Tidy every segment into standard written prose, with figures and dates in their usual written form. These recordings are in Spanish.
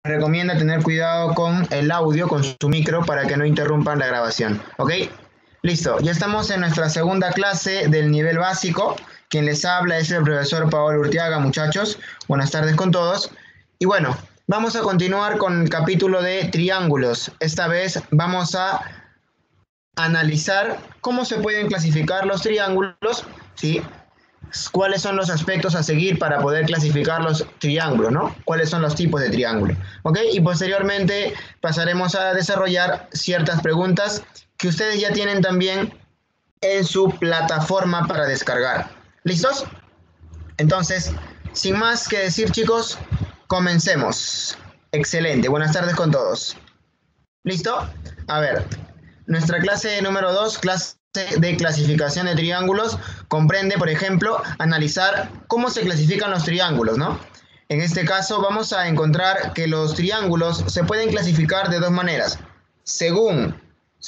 recomienda tener cuidado con el audio, con su micro, para que no interrumpan la grabación. ¿Ok? Listo, ya estamos en nuestra segunda clase del nivel básico. Quien les habla es el profesor Paolo Urtiaga, muchachos. Buenas tardes con todos. Y bueno, vamos a continuar con el capítulo de triángulos. Esta vez vamos a analizar cómo se pueden clasificar los triángulos, ¿sí? ¿Cuáles son los aspectos a seguir para poder clasificar los triángulos, ¿no? ¿Cuáles son los tipos de triángulo? ¿Ok? Y posteriormente pasaremos a desarrollar ciertas preguntas que ustedes ya tienen también en su plataforma para descargar. ¿Listos? Entonces, sin más que decir, chicos, comencemos. Excelente. Buenas tardes con todos. ¿Listo? A ver, nuestra clase número 2, clase de clasificación de triángulos, comprende, por ejemplo, analizar cómo se clasifican los triángulos, ¿no? En este caso vamos a encontrar que los triángulos se pueden clasificar de dos maneras. Según,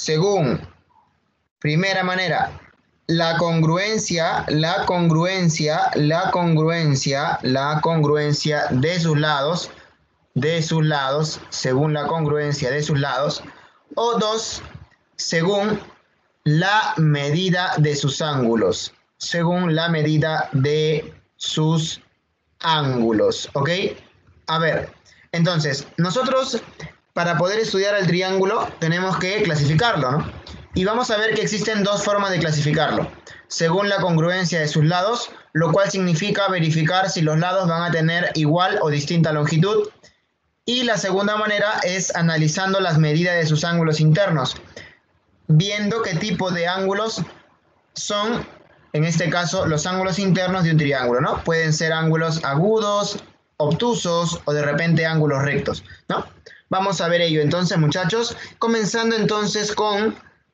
primera manera, la congruencia de sus lados, según la congruencia de sus lados, o dos, según la medida de sus ángulos, ¿ok? A ver, entonces, nosotros para poder estudiar el triángulo tenemos que clasificarlo, ¿no? Y vamos a ver que existen dos formas de clasificarlo. Según la congruencia de sus lados, lo cual significa verificar si los lados van a tener igual o distinta longitud. Y la segunda manera es analizando las medidas de sus ángulos internos, viendo qué tipo de ángulos son, en este caso, los ángulos internos de un triángulo, ¿no? Pueden ser ángulos agudos, obtusos o de repente ángulos rectos, ¿no? Vamos a ver ello entonces, muchachos, comenzando entonces con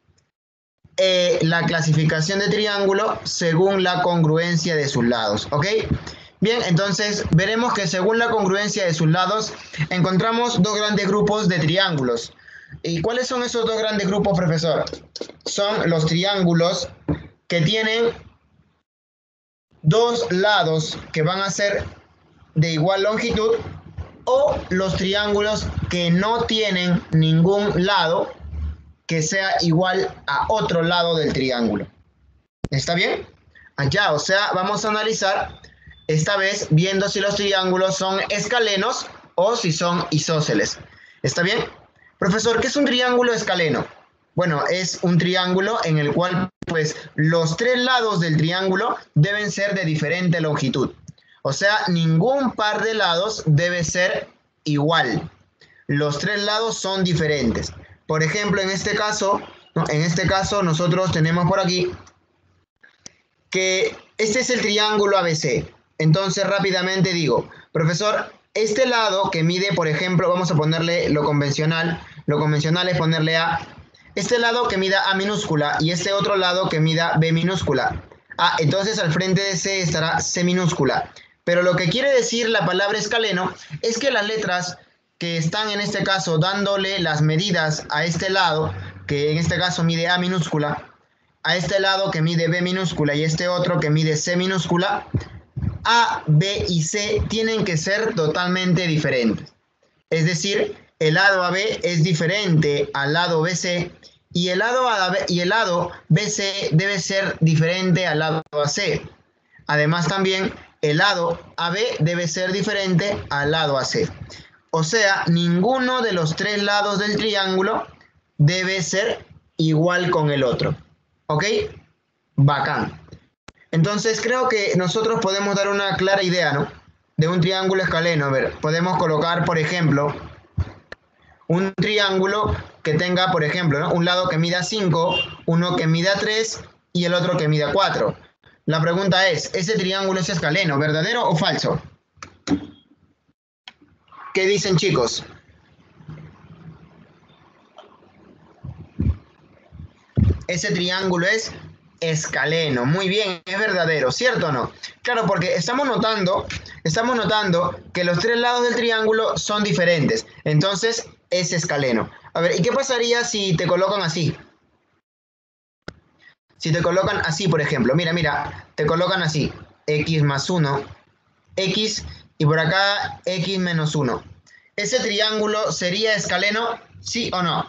la clasificación de triángulo según la congruencia de sus lados, ¿ok? Bien, entonces veremos que según la congruencia de sus lados encontramos dos grandes grupos de triángulos. ¿Y cuáles son esos dos grandes grupos, profesor? Son los triángulos que tienen dos lados que van a ser de igual longitud, o los triángulos que no tienen ningún lado que sea igual a otro lado del triángulo. ¿Está bien? Allá, o sea, vamos a analizar esta vez viendo si los triángulos son escalenos o si son isósceles. ¿Está bien? Profesor, ¿qué es un triángulo escaleno? Bueno, es un triángulo en el cual, pues, los tres lados del triángulo deben ser de diferente longitud. O sea, ningún par de lados debe ser igual. Los tres lados son diferentes. Por ejemplo, en este caso nosotros tenemos por aquí que este es el triángulo ABC. Entonces, rápidamente digo, profesor, este lado que mide, por ejemplo, vamos a ponerle lo convencional es ponerle A. Este lado que mida A minúscula y este otro lado que mida B minúscula. Ah, entonces al frente de C estará C minúscula. Pero lo que quiere decir la palabra escaleno es que las letras que están en este caso dándole las medidas a este lado, que en este caso mide A minúscula, a este lado que mide B minúscula y este otro que mide C minúscula, A, B y C tienen que ser totalmente diferentes. Es decir, el lado AB es diferente al lado BC y el lado BC debe ser diferente al lado AC. Además también el lado AB debe ser diferente al lado AC. O sea, ninguno de los tres lados del triángulo debe ser igual con el otro. ¿Ok? Bacán. Entonces creo que nosotros podemos dar una clara idea, ¿no? De un triángulo escaleno. A ver, podemos colocar, por ejemplo, un triángulo que tenga, por ejemplo, ¿no?, un lado que mida 5, uno que mida 3 y el otro que mida 4. La pregunta es, ¿ese triángulo es escaleno, verdadero o falso? ¿Qué dicen, chicos? Ese triángulo es escaleno. Muy bien, es verdadero, ¿cierto o no? Claro, porque estamos notando que los tres lados del triángulo son diferentes. Entonces, es escaleno. A ver, ¿y qué pasaría si te colocan así? Si te colocan así, por ejemplo. Mira, te colocan así. X más 1, X, y por acá X menos 1. ¿Ese triángulo sería escaleno? ¿Sí o no?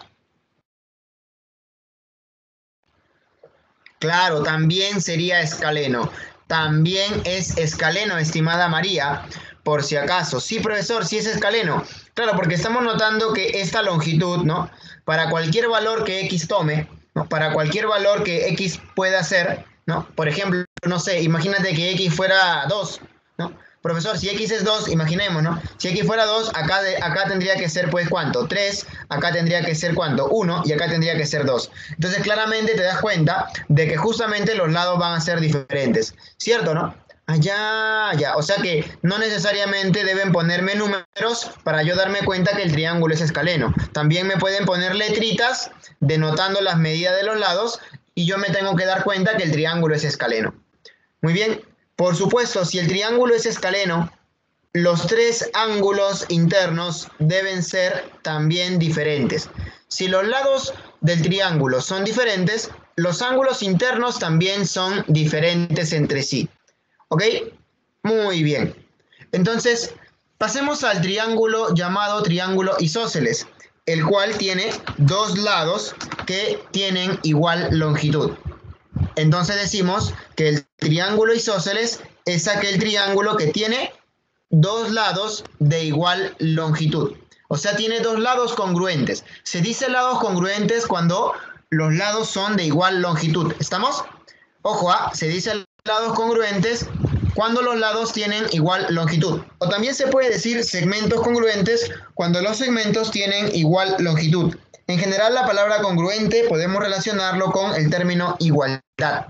Claro, también sería escaleno. También es escaleno, estimada María, por si acaso. Sí, profesor, sí es escaleno. Claro, porque estamos notando que esta longitud, ¿no? Para cualquier valor que x tome, ¿no? Para cualquier valor que x pueda ser, ¿no? Por ejemplo, no sé, imagínate que x fuera 2, ¿no? Profesor, si x es 2, imaginemos, ¿no? Si x fuera 2, acá tendría que ser, pues, ¿cuánto? 3, acá tendría que ser, ¿cuánto? 1, y acá tendría que ser 2. Entonces, claramente te das cuenta de que justamente los lados van a ser diferentes, ¿cierto, no? Allá, ya. O sea que no necesariamente deben ponerme números para yo darme cuenta que el triángulo es escaleno. También me pueden poner letritas denotando las medidas de los lados y yo me tengo que dar cuenta que el triángulo es escaleno. Muy bien. Por supuesto, si el triángulo es escaleno, los tres ángulos internos deben ser también diferentes. Si los lados del triángulo son diferentes, los ángulos internos también son diferentes entre sí. ¿Ok? Muy bien. Entonces, pasemos al triángulo llamado triángulo isósceles, el cual tiene dos lados que tienen igual longitud. Entonces decimos que el triángulo isósceles es aquel triángulo que tiene dos lados de igual longitud. O sea, tiene dos lados congruentes. Se dice lados congruentes cuando los lados son de igual longitud. ¿Estamos? Ojo, se dice lados congruentes cuando los lados tienen igual longitud. O también se puede decir segmentos congruentes cuando los segmentos tienen igual longitud. En general, la palabra congruente podemos relacionarlo con el término igualdad.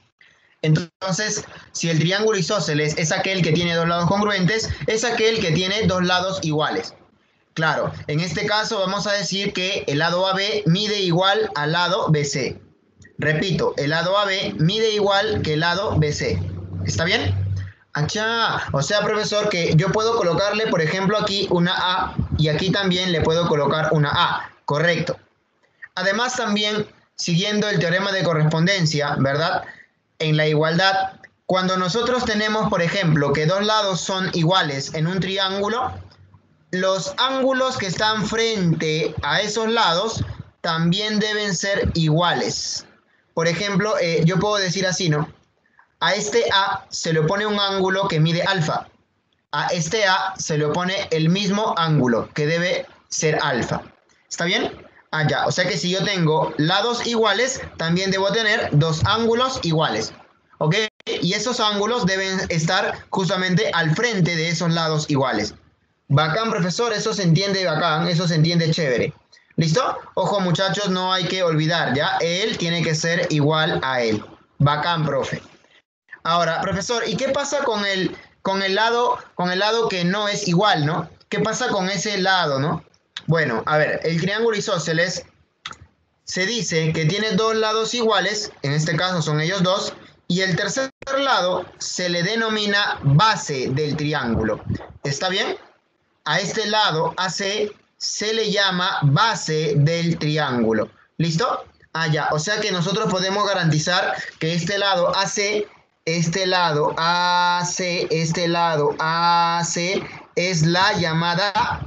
Entonces, si el triángulo isósceles es aquel que tiene dos lados congruentes, es aquel que tiene dos lados iguales. Claro, en este caso vamos a decir que el lado AB mide igual al lado BC. Repito, el lado AB mide igual que el lado BC. ¿Está bien? Achá, o sea, profesor, que yo puedo colocarle, por ejemplo, aquí una A y aquí también le puedo colocar una A. Correcto. Además, también, siguiendo el teorema de correspondencia, ¿verdad? En la igualdad, cuando nosotros tenemos, por ejemplo, que dos lados son iguales en un triángulo, los ángulos que están frente a esos lados también deben ser iguales. Por ejemplo, yo puedo decir así, ¿no? A este A se le pone un ángulo que mide alfa. A este A se le opone el mismo ángulo que debe ser alfa. ¿Está bien? Ya. O sea que si yo tengo lados iguales, también debo tener dos ángulos iguales. ¿Ok? Y esos ángulos deben estar justamente al frente de esos lados iguales. Bacán, profesor, eso se entiende bacán, eso se entiende chévere. ¿Listo? Ojo, muchachos, no hay que olvidar, ¿ya? Él tiene que ser igual a él. Bacán, profe. Ahora, profesor, ¿y qué pasa con el lado que no es igual, ¿no? ¿Qué pasa con ese lado, no? Bueno, a ver, el triángulo isósceles se dice que tiene dos lados iguales, en este caso son ellos dos, y el tercer lado se le denomina base del triángulo. ¿Está bien? A este lado AC se le llama base del triángulo. ¿Listo? Ya. O sea que nosotros podemos garantizar que este lado AC, este lado AC, este lado AC es la llamada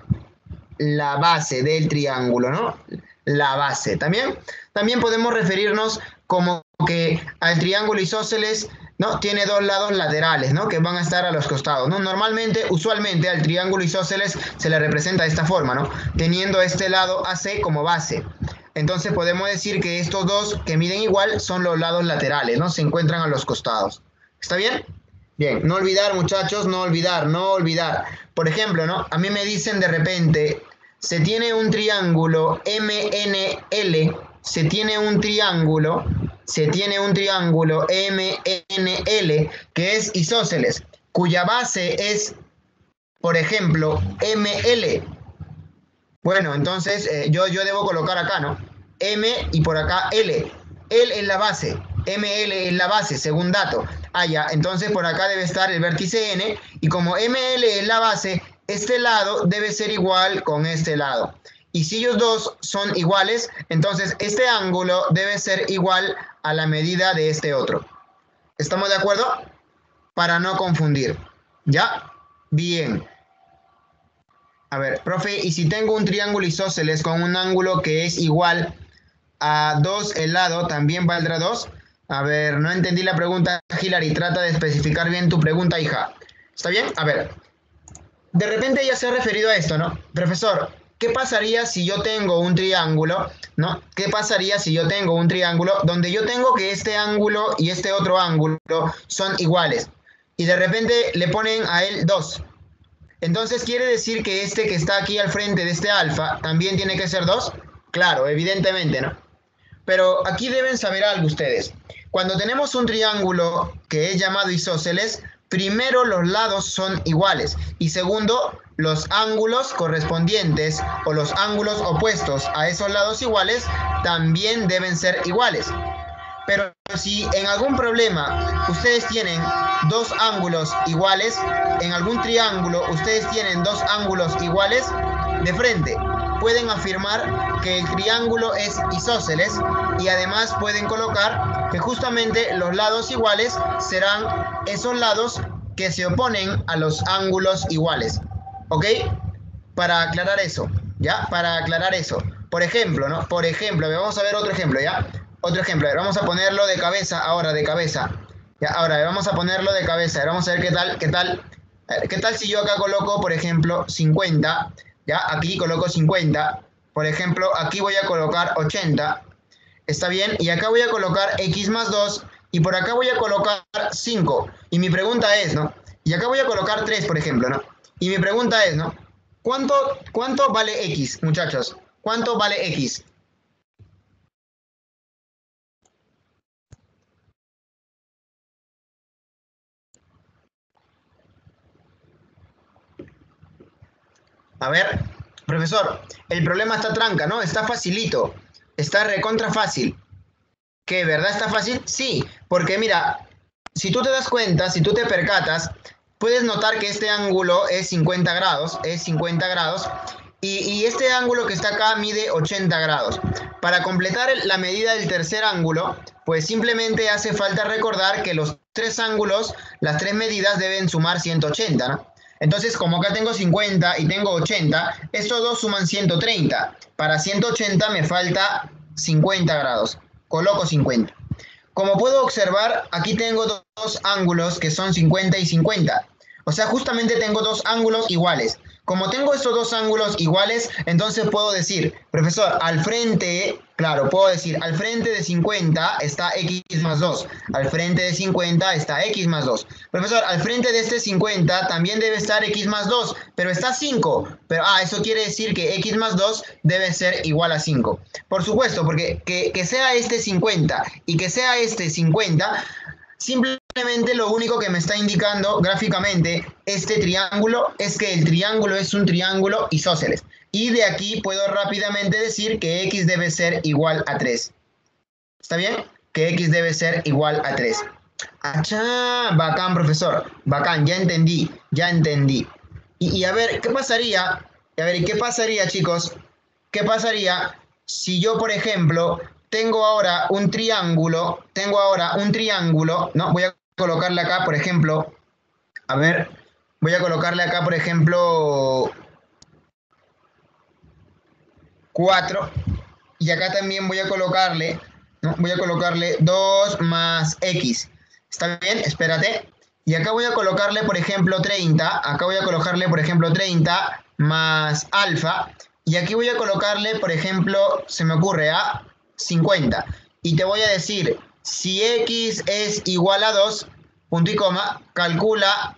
la base del triángulo, ¿no? La base. También podemos referirnos como que al triángulo isósceles, ¿no? Tiene dos lados laterales, ¿no? Que van a estar a los costados, ¿no? Normalmente, usualmente, al triángulo isósceles se le representa de esta forma, ¿no? Teniendo este lado AC como base. Entonces podemos decir que estos dos que miden igual son los lados laterales, ¿no? Se encuentran a los costados. ¿Está bien? Bien, no olvidar, muchachos, no olvidar, no olvidar. Por ejemplo, ¿no? A mí me dicen de repente, se tiene un triángulo MNL, se tiene un triángulo MNL que es isósceles, cuya base es, por ejemplo, ML. Bueno, entonces yo debo colocar acá, ¿no? M y por acá L. L es la base, ML es la base, según dato. Ya, entonces por acá debe estar el vértice N y como ML es la base, este lado debe ser igual con este lado. Y si ellos dos son iguales, entonces este ángulo debe ser igual a la medida de este otro. ¿Estamos de acuerdo? Para no confundir. ¿Ya? Bien. A ver, profe, ¿y si tengo un triángulo isósceles con un ángulo que es igual a 2 el lado, también valdrá 2? A ver, no entendí la pregunta, Hilary. Trata de especificar bien tu pregunta, hija. ¿Está bien? A ver, de repente ella se ha referido a esto, ¿no? Profesor, ¿qué pasaría si yo tengo un triángulo, ¿no? ¿Qué pasaría si yo tengo un triángulo donde yo tengo que este ángulo y este otro ángulo son iguales? Y de repente le ponen a él 2. Entonces, ¿quiere decir que este que está aquí al frente de este alfa también tiene que ser 2? Claro, evidentemente, ¿no? Pero aquí deben saber algo ustedes. Cuando tenemos un triángulo que es llamado isósceles, primero los lados son iguales y segundo, los ángulos correspondientes o los ángulos opuestos a esos lados iguales también deben ser iguales. Pero si en algún problema ustedes tienen dos ángulos iguales, en algún triángulo ustedes tienen dos ángulos iguales de frente, pueden afirmar que el triángulo es isósceles y además pueden colocar que justamente los lados iguales serán esos lados que se oponen a los ángulos iguales. ¿Ok? Para aclarar eso, ¿ya? Para aclarar eso. Por ejemplo, ¿no? Por ejemplo, vamos a ver otro ejemplo, ¿ya? Otro ejemplo, vamos a ponerlo de cabeza ahora, de cabeza. Ya, ahora vamos a ponerlo de cabeza, vamos a ver qué tal si yo acá coloco, por ejemplo, 50, ya, aquí coloco 50, por ejemplo, aquí voy a colocar 80, ¿está bien? Y acá voy a colocar x más 2 y por acá voy a colocar 5. Y mi pregunta es, ¿no? Y acá voy a colocar 3, por ejemplo, ¿no? Y mi pregunta es, ¿no? ¿Cuánto vale x, muchachos? ¿Cuánto vale x? A ver, profesor, el problema está tranca, ¿no? Está facilito, está recontra fácil. ¿Qué, verdad está fácil? Sí, porque mira, si tú te das cuenta, si tú te percatas, puedes notar que este ángulo es 50 grados, y este ángulo que está acá mide 80 grados. Para completar la medida del tercer ángulo, pues simplemente hace falta recordar que los tres ángulos, las tres medidas deben sumar 180, ¿no? Entonces, como acá tengo 50 y tengo 80, estos dos suman 130. Para 180 me falta 50 grados. Coloco 50. Como puedo observar, aquí tengo dos ángulos que son 50 y 50. O sea, justamente tengo dos ángulos iguales. Como tengo estos dos ángulos iguales, entonces puedo decir, profesor, al frente, claro, puedo decir, al frente de 50 está x más 2. Al frente de 50 está x más 2. Profesor, al frente de este 50 también debe estar x más 2, pero está 5. Pero, eso quiere decir que x más 2 debe ser igual a 5. Por supuesto, porque que sea este 50 y que sea este 50, simplemente lo único que me está indicando gráficamente este triángulo es que el triángulo es un triángulo isósceles. Y de aquí puedo rápidamente decir que x debe ser igual a 3. ¿Está bien? Que x debe ser igual a 3. ¡Achá! Bacán, profesor. Bacán, ya entendí, ya entendí. Y a ver, ¿qué pasaría? A ver, ¿qué pasaría, chicos? ¿Qué pasaría si yo, por ejemplo, tengo ahora un triángulo, ¿no? Voy a colocarle acá, por ejemplo, a ver, voy a colocarle acá, por ejemplo, 4, y acá también voy a colocarle, ¿no? Voy a colocarle 2 más x. ¿Está bien? Espérate. Y acá voy a colocarle, por ejemplo, 30. Acá voy a colocarle, por ejemplo, 30 más alfa. Y aquí voy a colocarle, por ejemplo, se me ocurre a 50. Y te voy a decir, si x es igual a 2, punto y coma, calcula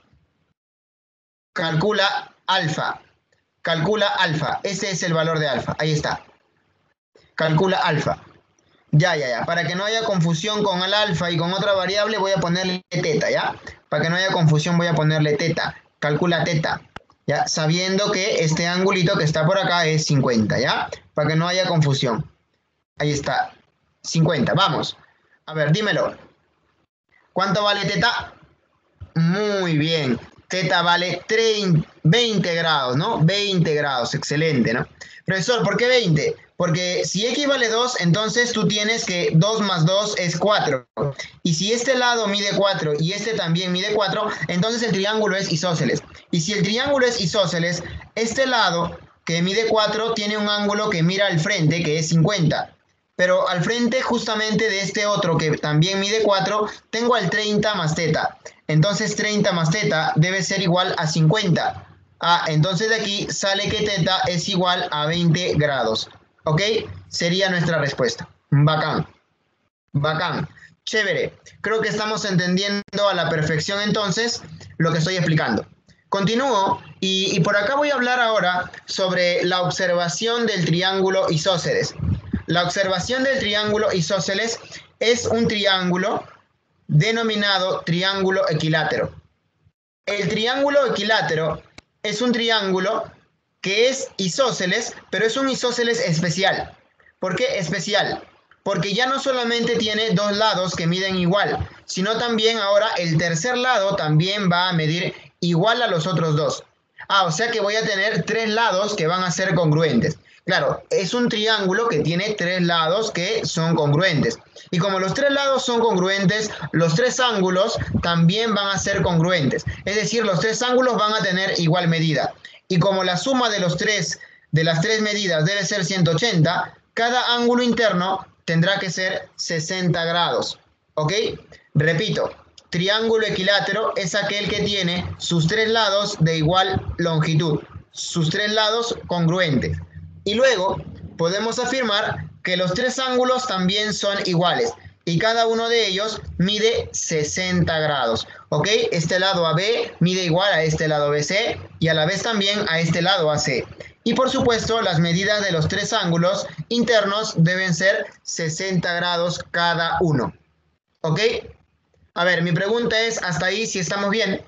alfa. Calcula alfa. Ese es el valor de alfa. Ahí está. Calcula alfa. Ya. Para que no haya confusión con el alfa y con otra variable, voy a ponerle teta, ¿ya? Para que no haya confusión, voy a ponerle teta. Calcula teta, ¿ya? Sabiendo que este angulito que está por acá es 50, ¿ya? Para que no haya confusión. Ahí está. 50, vamos. A ver, dímelo. ¿Cuánto vale teta? Muy bien. Teta vale 20 grados, ¿no? 20 grados, excelente, ¿no? Profesor, ¿por qué 20? Porque si x vale 2, entonces tú tienes que 2 más 2 es 4. Y si este lado mide 4 y este también mide 4, entonces el triángulo es isósceles. Y si el triángulo es isósceles, este lado que mide 4 tiene un ángulo que mira al frente, que es 50. Pero al frente justamente de este otro que también mide 4, tengo al 30 más teta. Entonces 30 más teta debe ser igual a 50. Ah, entonces de aquí sale que teta es igual a 20 grados. ¿Ok? Sería nuestra respuesta. Bacán. Bacán. Chévere. Creo que estamos entendiendo a la perfección entonces lo que estoy explicando. Continúo y por acá voy a hablar ahora sobre la observación del triángulo isósceles. La observación del triángulo isósceles es un triángulo denominado triángulo equilátero. El triángulo equilátero es un triángulo que es isósceles, pero es un isósceles especial. ¿Por qué especial? Porque ya no solamente tiene dos lados que miden igual, sino también ahora el tercer lado también va a medir igual a los otros dos. Ah, o sea que voy a tener tres lados que van a ser congruentes. Claro, es un triángulo que tiene tres lados que son congruentes. Y como los tres lados son congruentes, los tres ángulos también van a ser congruentes. Es decir, los tres ángulos van a tener igual medida. Y como la suma de las tres medidas debe ser 180, cada ángulo interno tendrá que ser 60 grados. ¿Ok? Repito, triángulo equilátero es aquel que tiene sus tres lados de igual longitud, sus tres lados congruentes. Y luego podemos afirmar que los tres ángulos también son iguales y cada uno de ellos mide 60 grados. ¿Ok? Este lado AB mide igual a este lado BC y a la vez también a este lado AC. Y por supuesto, las medidas de los tres ángulos internos deben ser 60 grados cada uno. ¿Ok? A ver, mi pregunta es, hasta ahí, si estamos bien.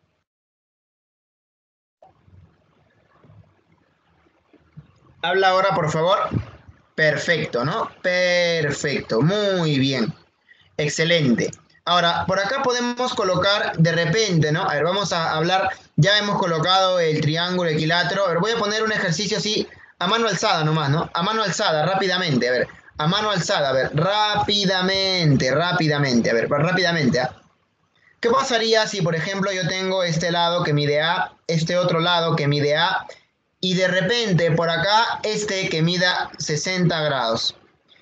Habla ahora, por favor. Perfecto, ¿no? Perfecto, muy bien. Excelente. Ahora, por acá podemos colocar de repente, ¿no? A ver, vamos a hablar, ya hemos colocado el triángulo equilátero. A ver, voy a poner un ejercicio así a mano alzada nomás, ¿no? A mano alzada, rápidamente, a ver. A mano alzada, a ver, rápidamente, rápidamente, a ver, rápidamente, ¿ah? ¿Qué pasaría si, por ejemplo, yo tengo este lado que mide A, este otro lado que mide A, y de repente por acá este que mida 60 grados?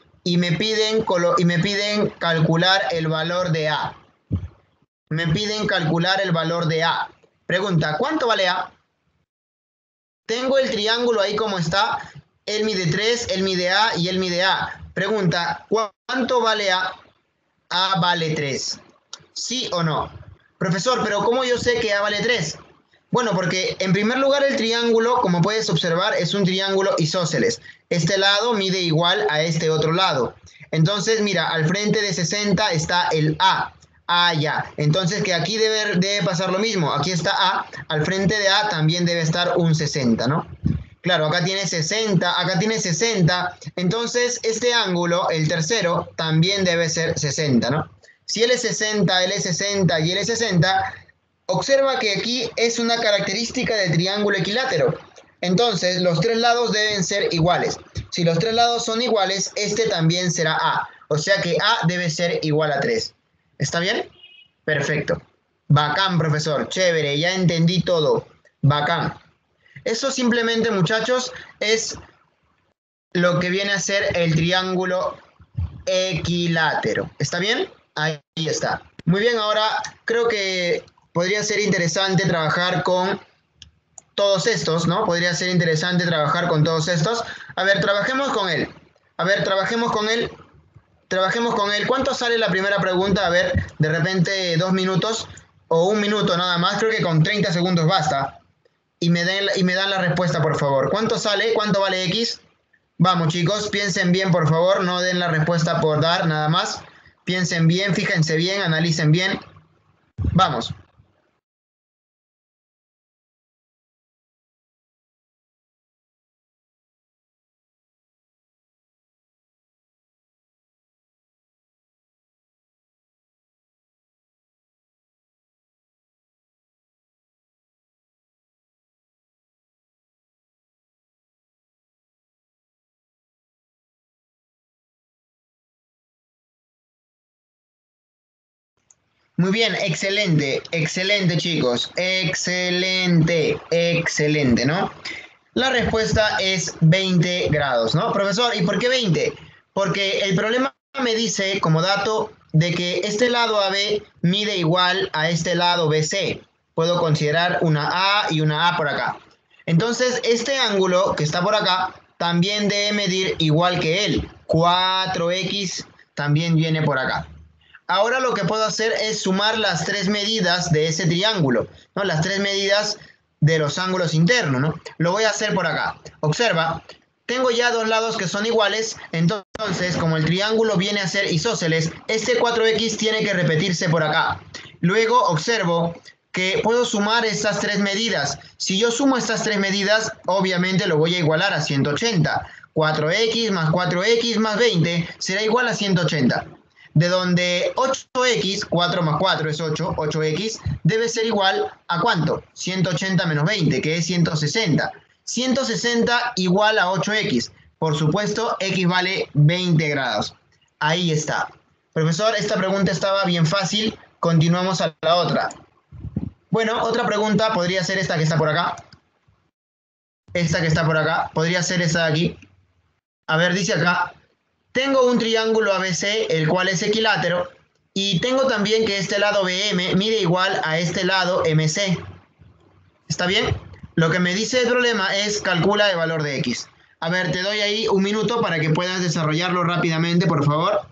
Y me piden calcular el valor de A. Me piden calcular el valor de A. Pregunta, ¿cuánto vale A? Tengo el triángulo ahí como está. Él mide 3, él mide A y él mide A. Pregunta, ¿cuánto vale A? A vale 3. ¿Sí o no? Profesor, pero ¿cómo yo sé que A vale 3? Bueno, porque en primer lugar el triángulo, como puedes observar, es un triángulo isósceles. Este lado mide igual a este otro lado. Entonces, mira, al frente de 60 está el A. Ah, ya. Entonces, que aquí debe pasar lo mismo. Aquí está A. Al frente de A también debe estar un 60, ¿no? Claro, acá tiene 60, acá tiene 60. Entonces, este ángulo, el tercero, también debe ser 60, ¿no? Si él es 60, él es 60 y él es 60, observa que aquí es una característica del triángulo equilátero. Entonces, los tres lados deben ser iguales. Si los tres lados son iguales, este también será A. O sea que A debe ser igual a 3. ¿Está bien? Perfecto. Bacán, profesor. Chévere, ya entendí todo. Bacán. Eso simplemente, muchachos, es lo que viene a ser el triángulo equilátero. ¿Está bien? Ahí está. Muy bien, ahora creo que podría ser interesante trabajar con todos estos, ¿no? Podría ser interesante trabajar con todos estos. A ver, trabajemos con él. A ver, trabajemos con él. Trabajemos con él. ¿Cuánto sale la primera pregunta? A ver, de repente 2 minutos o 1 minuto nada más. Creo que con 30 segundos basta. Y me dan la respuesta, por favor. ¿Cuánto sale? ¿Cuánto vale X? Vamos, chicos, piensen bien, por favor. No den la respuesta por dar, nada más. Piensen bien, fíjense bien, analicen bien. Vamos. Muy bien, excelente, excelente chicos, excelente, excelente, ¿no? La respuesta es 20 grados, ¿no? Profesor, ¿y por qué 20? Porque el problema me dice como dato de que este lado AB mide igual a este lado BC. Puedo considerar una A y una A por acá. Entonces, este ángulo que está por acá también debe medir igual que él. 4x también viene por acá. Ahora lo que puedo hacer es sumar las tres medidas de ese triángulo, ¿no? Las tres medidas de los ángulos internos, ¿no? Lo voy a hacer por acá. Observa, tengo ya dos lados que son iguales, entonces como el triángulo viene a ser isósceles, este 4x tiene que repetirse por acá. Luego observo que puedo sumar estas tres medidas. Si yo sumo estas tres medidas, obviamente lo voy a igualar a 180. 4x más 4x más 20 será igual a 180. De donde 8x, 4 más 4 es 8, 8x, debe ser igual a ¿cuánto? 180 menos 20, que es 160. 160 igual a 8x. Por supuesto, x vale 20 grados. Ahí está. Profesor, esta pregunta estaba bien fácil. Continuamos a la otra. Bueno, otra pregunta podría ser esta que está por acá. Esta que está por acá. Podría ser esta de aquí. A ver, dice acá. Tengo un triángulo ABC, el cual es equilátero, y tengo también que este lado BM mide igual a este lado MC. ¿Está bien? Lo que me dice el problema es calcula el valor de X. A ver, te doy ahí un minuto para que puedas desarrollarlo rápidamente, por favor.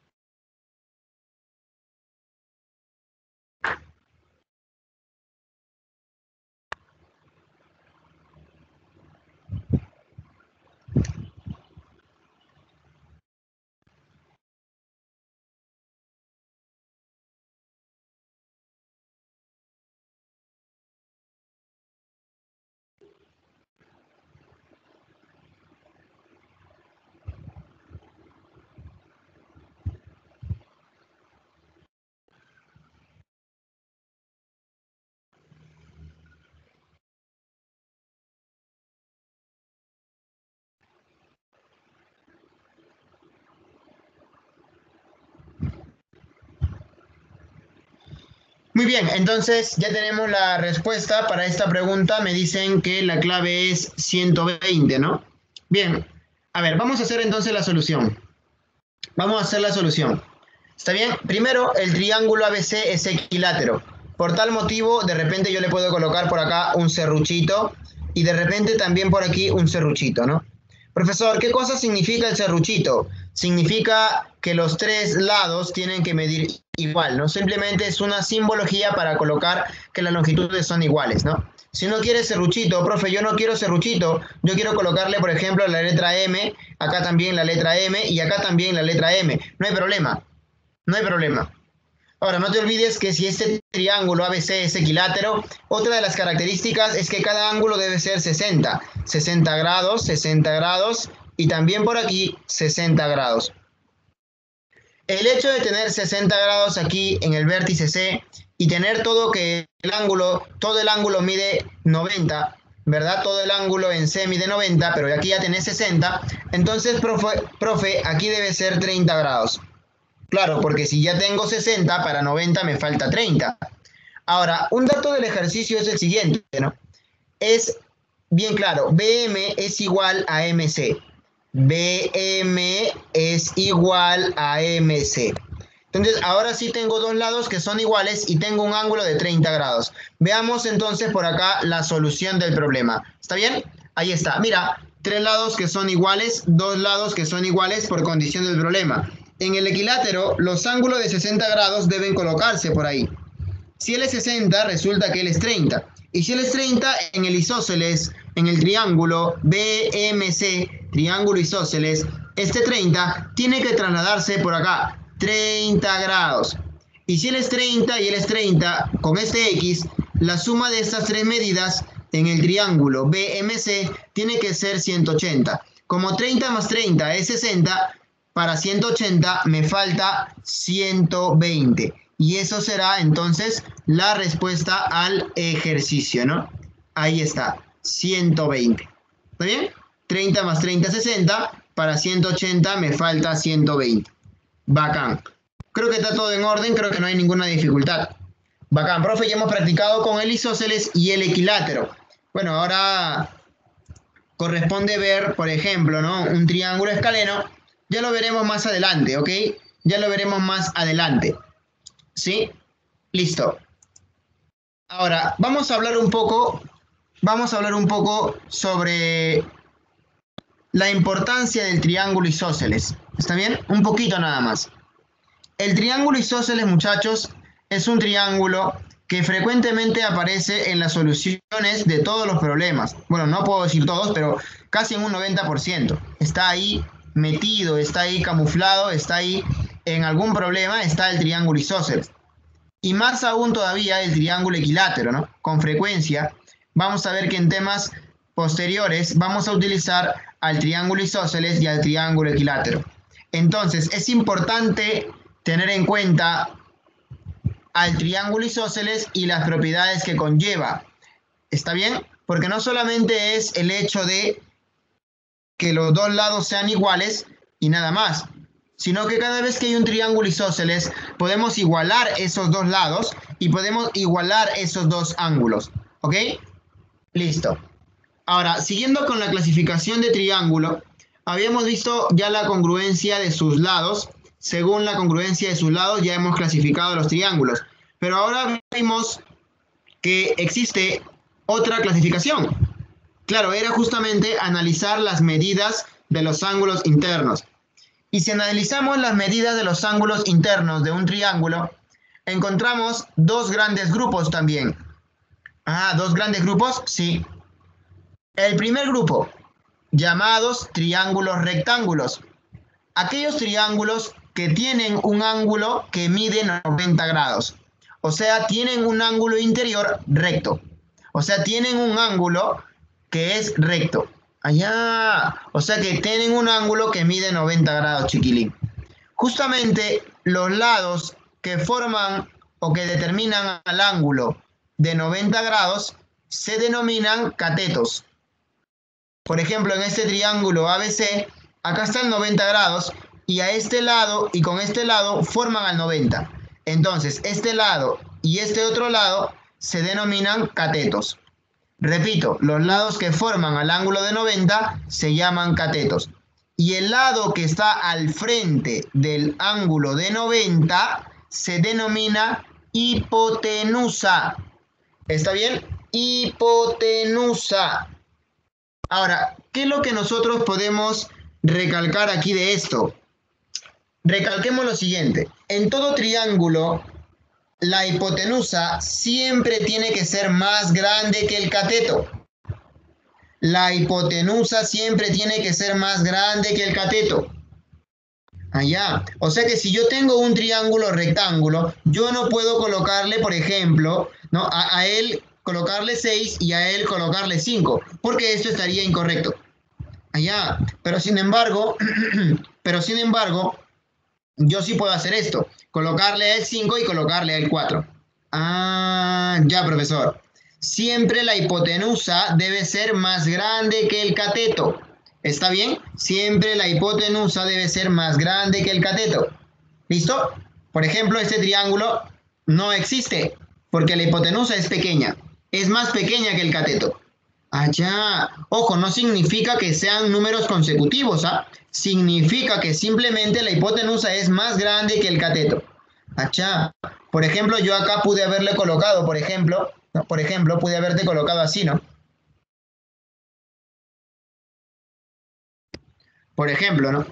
Muy bien, entonces ya tenemos la respuesta para esta pregunta. Me dicen que la clave es 120, ¿no? Bien, a ver, vamos a hacer entonces la solución. Vamos a hacer la solución. ¿Está bien? Primero, el triángulo ABC es equilátero. Por tal motivo, de repente yo le puedo colocar por acá un serruchito y de repente también por aquí un serruchito, ¿no? Profesor, ¿qué cosa significa el serruchito? Significa que los tres lados tienen que medir igual, ¿no? Simplemente es una simbología para colocar que las longitudes son iguales, ¿no? Si no quiere serruchito, profe, yo no quiero serruchito, yo quiero colocarle, por ejemplo, la letra M, acá también la letra M y acá también la letra M. No hay problema, no hay problema. Ahora, no te olvides que si este triángulo ABC es equilátero, otra de las características es que cada ángulo debe ser 60. 60 grados y también por aquí 60 grados. El hecho de tener 60 grados aquí en el vértice C y tener todo el ángulo mide 90, ¿verdad? Todo el ángulo en C mide 90, pero aquí ya tenés 60, entonces, profe, aquí debe ser 30 grados. Claro, porque si ya tengo 60, para 90 me falta 30. Ahora, un dato del ejercicio es el siguiente, ¿no? Es bien claro, BM es igual a MC. BM es igual a MC. Entonces, ahora sí tengo dos lados que son iguales y tengo un ángulo de 30 grados. Veamos entonces por acá la solución del problema. ¿Está bien? Ahí está. Mira, tres lados que son iguales, dos lados que son iguales por condición del problema. En el equilátero, los ángulos de 60 grados deben colocarse por ahí. Si él es 60, resulta que él es 30. Y si él es 30, en el isósceles, en el triángulo BMC, triángulo isósceles, este 30 tiene que trasladarse por acá, 30 grados. Y si él es 30 y él es 30, con este X, la suma de estas tres medidas en el triángulo BMC tiene que ser 180. Como 30 más 30 es 60, para 180 me falta 120. Y eso será entonces la respuesta al ejercicio, ¿no? Ahí está, 120. ¿Está bien? 30 más 30, 60. Para 180 me falta 120. Bacán. Creo que está todo en orden, creo que no hay ninguna dificultad. Bacán, profe, ya hemos practicado con el isósceles y el equilátero. Bueno, ahora corresponde ver, por ejemplo, ¿no? Un triángulo escaleno. Ya lo veremos más adelante, ¿ok? Ya lo veremos más adelante. ¿Sí? Listo. Ahora, vamos a hablar un poco sobre la importancia del triángulo isósceles. ¿Está bien? Un poquito nada más. El triángulo isósceles, muchachos, es un triángulo que frecuentemente aparece en las soluciones de todos los problemas. Bueno, no puedo decir todos, pero casi en un 90%. Está ahí metido, está ahí camuflado, está ahí en algún problema, está el triángulo isósceles. Y más aún todavía el triángulo equilátero, ¿no? Con frecuencia vamos a ver que en temas posteriores vamos a utilizar al triángulo isósceles y al triángulo equilátero. Entonces es importante tener en cuenta al triángulo isósceles y las propiedades que conlleva. ¿Está bien? Porque no solamente es el hecho de que los dos lados sean iguales y nada más, sino que cada vez que hay un triángulo isósceles podemos igualar esos dos lados y podemos igualar esos dos ángulos. ¿Ok? Listo. Ahora, siguiendo con la clasificación de triángulo, habíamos visto ya la congruencia de sus lados. Según la congruencia de sus lados ya hemos clasificado los triángulos. Pero ahora vimos que existe otra clasificación. Claro, era justamente analizar las medidas de los ángulos internos. Y si analizamos las medidas de los ángulos internos de un triángulo, encontramos dos grandes grupos también. Ah, ¿dos grandes grupos? Sí. El primer grupo, llamados triángulos rectángulos. Aquellos triángulos que tienen un ángulo que mide 90 grados. O sea, tienen un ángulo interior recto. O sea, tienen un ángulo que es recto. Allá. O sea que tienen un ángulo que mide 90 grados, chiquilín. Justamente los lados que forman o que determinan al ángulo de 90 grados se denominan catetos. Por ejemplo, en este triángulo ABC, acá está el 90 grados y a este lado y con este lado forman al 90. Entonces, este lado y este otro lado se denominan catetos. Repito, los lados que forman al ángulo de 90 se llaman catetos. Y el lado que está al frente del ángulo de 90 se denomina hipotenusa. ¿Está bien? Hipotenusa. Ahora, ¿qué es lo que nosotros podemos recalcar aquí de esto? Recalquemos lo siguiente. En todo triángulo, la hipotenusa siempre tiene que ser más grande que el cateto. La hipotenusa siempre tiene que ser más grande que el cateto. Allá. O sea que si yo tengo un triángulo rectángulo, yo no puedo colocarle, por ejemplo, ¿no? a él colocarle 6 y a él colocarle 5, porque esto estaría incorrecto. Allá. Pero sin embargo, yo sí puedo hacer esto. Colocarle el 5 y colocarle el 4. Ah, ya, profesor. Siempre la hipotenusa debe ser más grande que el cateto. ¿Está bien? Siempre la hipotenusa debe ser más grande que el cateto. ¿Listo? Por ejemplo, este triángulo no existe porque la hipotenusa es pequeña. Es más pequeña que el cateto. Allá. Ojo, no significa que sean números consecutivos, ¿ah? Significa que simplemente la hipotenusa es más grande que el cateto. Allá. Por ejemplo, yo acá pude haberle colocado, por ejemplo, pude haberte colocado así, ¿no? Por ejemplo, ¿no?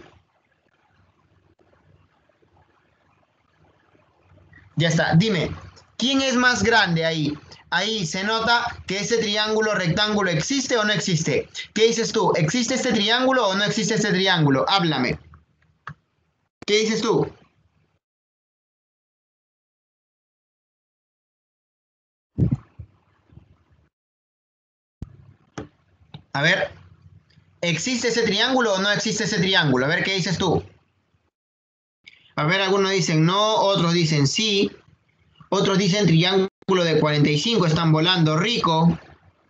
Ya está. Dime, ¿quién es más grande ahí? Ahí se nota que ese triángulo rectángulo existe o no existe. ¿Qué dices tú? ¿Existe este triángulo o no existe este triángulo? Háblame. ¿Qué dices tú? A ver, ¿existe ese triángulo o no existe ese triángulo? A ver, ¿qué dices tú? A ver, algunos dicen no, otros dicen sí, otros dicen triángulo de 45, están volando rico.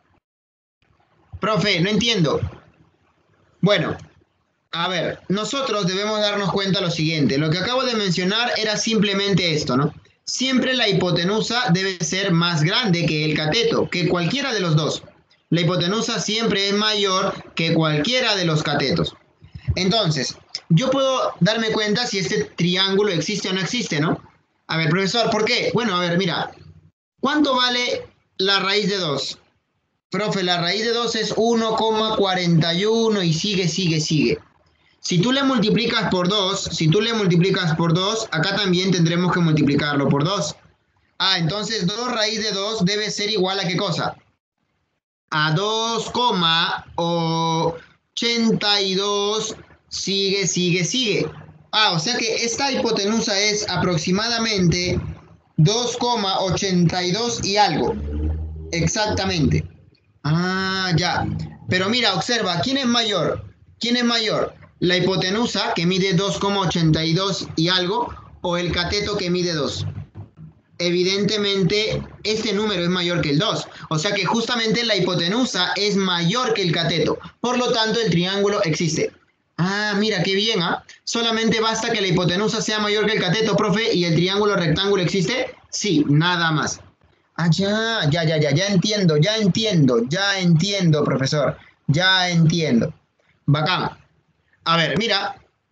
Profe, no entiendo. Bueno, a ver, nosotros debemos darnos cuenta lo siguiente. Lo que acabo de mencionar era simplemente esto, ¿no? Siempre la hipotenusa debe ser más grande que el cateto, que cualquiera de los dos. La hipotenusa siempre es mayor que cualquiera de los catetos. Entonces, yo puedo darme cuenta si este triángulo existe o no existe, ¿no? A ver, profesor, ¿por qué? Bueno, a ver, mira. ¿Cuánto vale la raíz de 2? Profe, la raíz de 2 es 1,41 y sigue. Si tú le multiplicas por 2, acá también tendremos que multiplicarlo por 2. Ah, entonces 2 raíz de 2 debe ser igual a ¿qué cosa? A 2,82, sigue. Ah, o sea que esta hipotenusa es aproximadamente 2,82 y algo. Exactamente. Ah, ya. Pero mira, observa, ¿quién es mayor? ¿Quién es mayor? ¿La hipotenusa que mide 2,82 y algo o el cateto que mide 2? Evidentemente, este número es mayor que el 2. O sea que justamente la hipotenusa es mayor que el cateto. Por lo tanto, el triángulo existe. Ah, mira, qué bien, ¿ah? Solamente basta que la hipotenusa sea mayor que el cateto, profe, y el triángulo rectángulo existe. Sí, nada más. Ah, ya entiendo, profesor. Ya entiendo. Bacán. A ver, mira.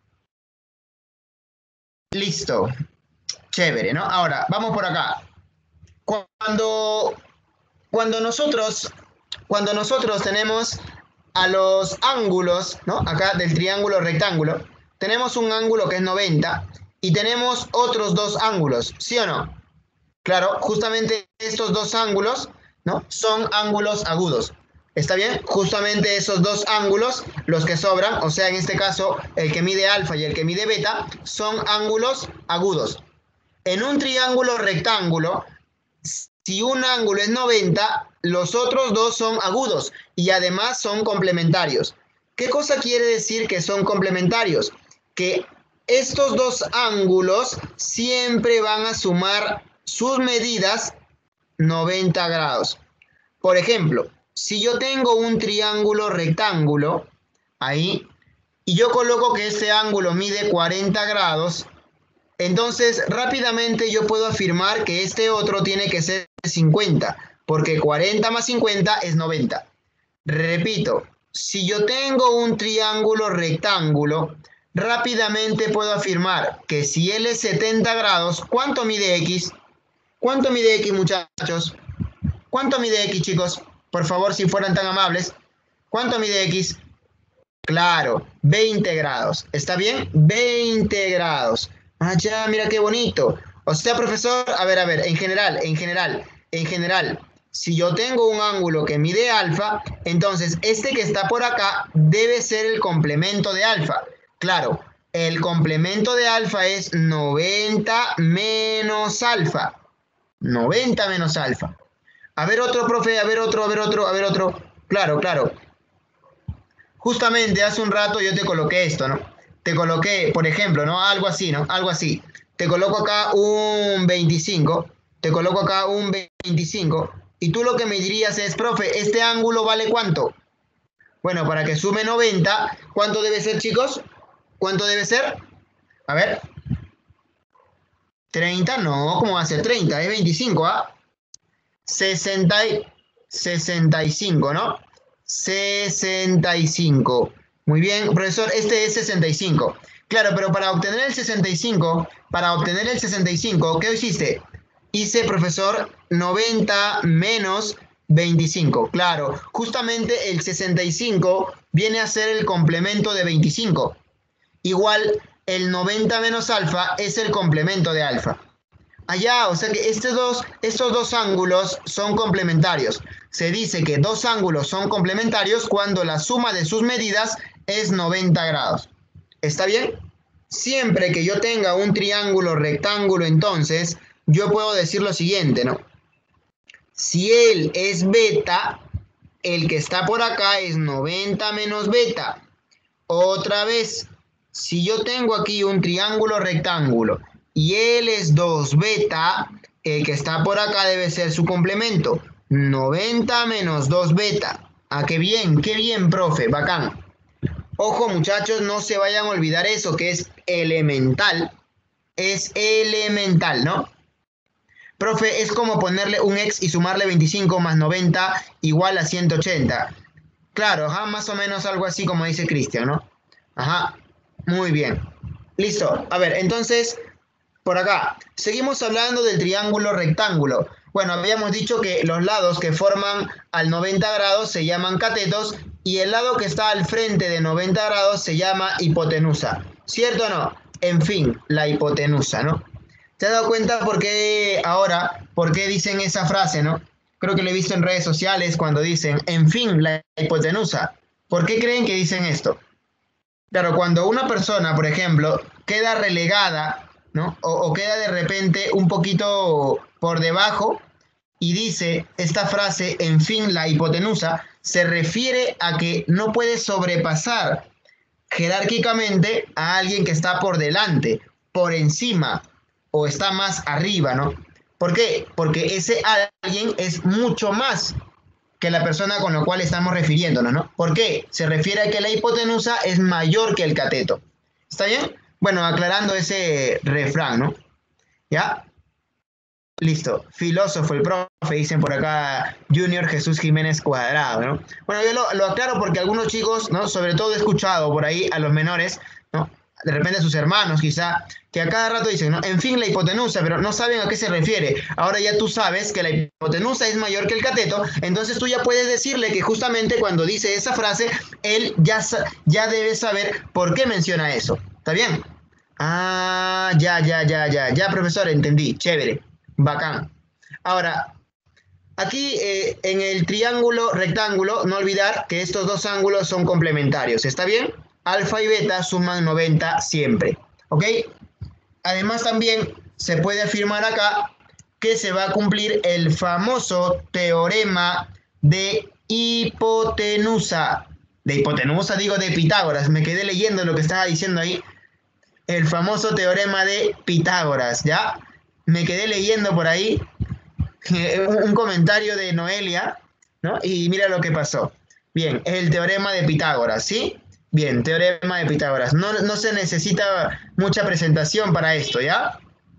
Listo. Chévere, ¿no? Ahora, vamos por acá. Cuando, cuando nosotros, cuando nosotros tenemos a los ángulos, ¿no? Acá del triángulo rectángulo, tenemos un ángulo que es 90 y tenemos otros dos ángulos, ¿sí o no? Claro, justamente estos dos ángulos, ¿no? Son ángulos agudos. ¿Está bien? Justamente esos dos ángulos, los que sobran, o sea, en este caso, el que mide alfa y el que mide beta, son ángulos agudos. En un triángulo rectángulo, si un ángulo es 90, los otros dos son agudos y además son complementarios. ¿Qué cosa quiere decir que son complementarios? Que estos dos ángulos siempre van a sumar sus medidas 90 grados. Por ejemplo, si yo tengo un triángulo rectángulo, ahí, y yo coloco que este ángulo mide 40 grados, entonces rápidamente yo puedo afirmar que este otro tiene que ser 50, porque 40 más 50 es 90. Repito, si yo tengo un triángulo rectángulo, rápidamente puedo afirmar que si él es 70 grados, ¿cuánto mide X? ¿Cuánto mide X, muchachos? ¿Cuánto mide X, chicos? Por favor, si fueran tan amables. ¿Cuánto mide X? Claro, 20 grados. ¿Está bien? 20 grados. Ah, ya, mira qué bonito. O sea, profesor, a ver, en general, si yo tengo un ángulo que mide alfa, entonces este que está por acá debe ser el complemento de alfa. Claro, el complemento de alfa es 90 menos alfa. 90 menos alfa. A ver otro, profe, a ver otro. Claro. Justamente hace un rato yo te coloqué esto, ¿no? Te coloqué, por ejemplo, ¿no? Algo así, ¿no? Algo así. Te coloco acá un 25, te coloco acá un 25, y tú lo que me dirías es, profe, ¿este ángulo vale cuánto? Bueno, para que sume 90, ¿cuánto debe ser, chicos? ¿Cuánto debe ser? A ver. 30, no, ¿cómo va a ser 30? Es 25, ¿ah? 65, ¿no? 65. Muy bien, profesor, este es 65. Claro, pero para obtener el 65, ¿qué hiciste? Hice, profesor, 90 menos 25. Claro, justamente el 65 viene a ser el complemento de 25. Igual, el 90 menos alfa es el complemento de alfa. Allá, o sea que estos dos ángulos son complementarios. Se dice que dos ángulos son complementarios cuando la suma de sus medidas es 90 grados. ¿Está bien? Siempre que yo tenga un triángulo rectángulo, entonces, yo puedo decir lo siguiente, ¿no? Si él es beta, el que está por acá es 90 menos beta. Otra vez, si yo tengo aquí un triángulo rectángulo y él es 2 beta, el que está por acá debe ser su complemento. 90 menos 2 beta. Ah, qué bien, profe, bacán. Ojo, muchachos, no se vayan a olvidar eso, que es elemental. Es elemental, ¿no? Profe, es como ponerle un x y sumarle 25 más 90 igual a 180. Claro, ajá, más o menos algo así como dice Cristian, ¿no? Ajá, muy bien. Listo. A ver, entonces, por acá, seguimos hablando del triángulo rectángulo. Bueno, habíamos dicho que los lados que forman al 90 grados se llaman catetos y el lado que está al frente de 90 grados se llama hipotenusa. ¿Cierto o no? En fin, la hipotenusa, ¿no? ¿Te has dado cuenta por qué ahora, por qué dicen esa frase, no? Creo que lo he visto en redes sociales cuando dicen, en fin, la hipotenusa. ¿Por qué creen que dicen esto? Claro, cuando una persona, por ejemplo, queda relegada, ¿no? O queda de repente un poquito por debajo y dice esta frase, en fin, la hipotenusa, se refiere a que no puede sobrepasar jerárquicamente a alguien que está por delante, por encima o está más arriba, ¿no? ¿Por qué? Porque ese alguien es mucho más que la persona con la cual estamos refiriéndonos, ¿no? ¿Por qué? Se refiere a que la hipotenusa es mayor que el cateto. ¿Está bien? Bueno, aclarando ese refrán, ¿no? ¿Ya? Listo. Filósofo, el profe, dicen por acá Junior Jesús Jiménez Cuadrado, ¿no? Bueno, yo lo aclaro porque algunos chicos, ¿no? Sobre todo he escuchado por ahí a los menores, ¿no? De repente a sus hermanos quizá, que a cada rato dicen, ¿no? En fin, la hipotenusa, pero no saben a qué se refiere. Ahora ya tú sabes que la hipotenusa es mayor que el cateto, entonces tú ya puedes decirle que justamente cuando dice esa frase, él ya debe saber por qué menciona eso. ¿Está bien? Ah, ya, profesor, entendí. Chévere, bacán. Ahora, aquí en el triángulo rectángulo, no olvidar que estos dos ángulos son complementarios. ¿Está bien? Alfa y beta suman 90 siempre. ¿Ok? Además, también se puede afirmar acá que se va a cumplir el famoso teorema de hipotenusa. De hipotenusa, digo de Pitágoras. Me quedé leyendo lo que estaba diciendo ahí. El famoso teorema de Pitágoras, ¿ya? Me quedé leyendo por ahí un comentario de Noelia, ¿no? Y mira lo que pasó. Bien, el teorema de Pitágoras, ¿sí? Bien, teorema de Pitágoras. No se necesita mucha presentación para esto, ¿ya?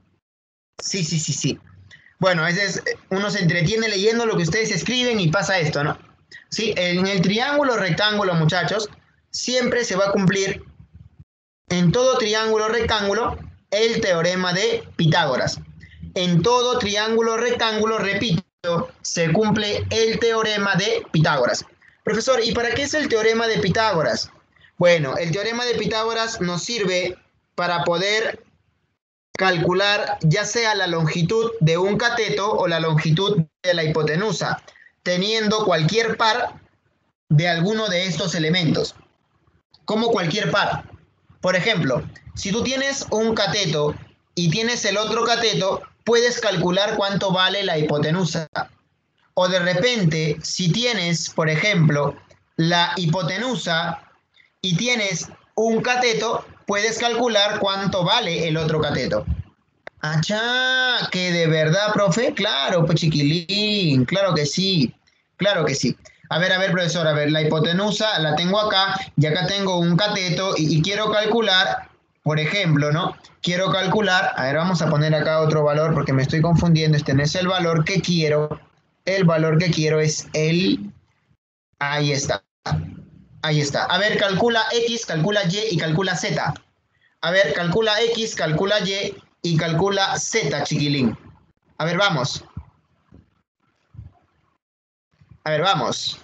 Sí. Bueno, a veces uno se entretiene leyendo lo que ustedes escriben y pasa esto, ¿no? Sí, en el triángulo rectángulo, muchachos, siempre se va a cumplir en todo triángulo rectángulo, el teorema de Pitágoras. En todo triángulo rectángulo, repito, se cumple el teorema de Pitágoras. Profesor, ¿y para qué es el teorema de Pitágoras? Bueno, el teorema de Pitágoras nos sirve para poder calcular ya sea la longitud de un cateto o la longitud de la hipotenusa, teniendo cualquier par de alguno de estos elementos. Como cualquier par. Por ejemplo, si tú tienes un cateto y tienes el otro cateto, puedes calcular cuánto vale la hipotenusa. O de repente, si tienes, por ejemplo, la hipotenusa y tienes un cateto, puedes calcular cuánto vale el otro cateto. ¡Achá! ¿Que de verdad, profe? Claro, pues chiquilín, claro que sí, claro que sí. A ver, profesor, a ver, la hipotenusa la tengo acá y acá tengo un cateto y quiero calcular, por ejemplo, ¿no? Quiero calcular, a ver, vamos a poner acá otro valor porque me estoy confundiendo, este no es el valor que quiero, el valor que quiero es el, ahí está, ahí está. A ver, calcula X, calcula Y y calcula Z. A ver, calcula X, calcula Y y calcula Z, chiquilín. A ver, vamos. A ver, vamos.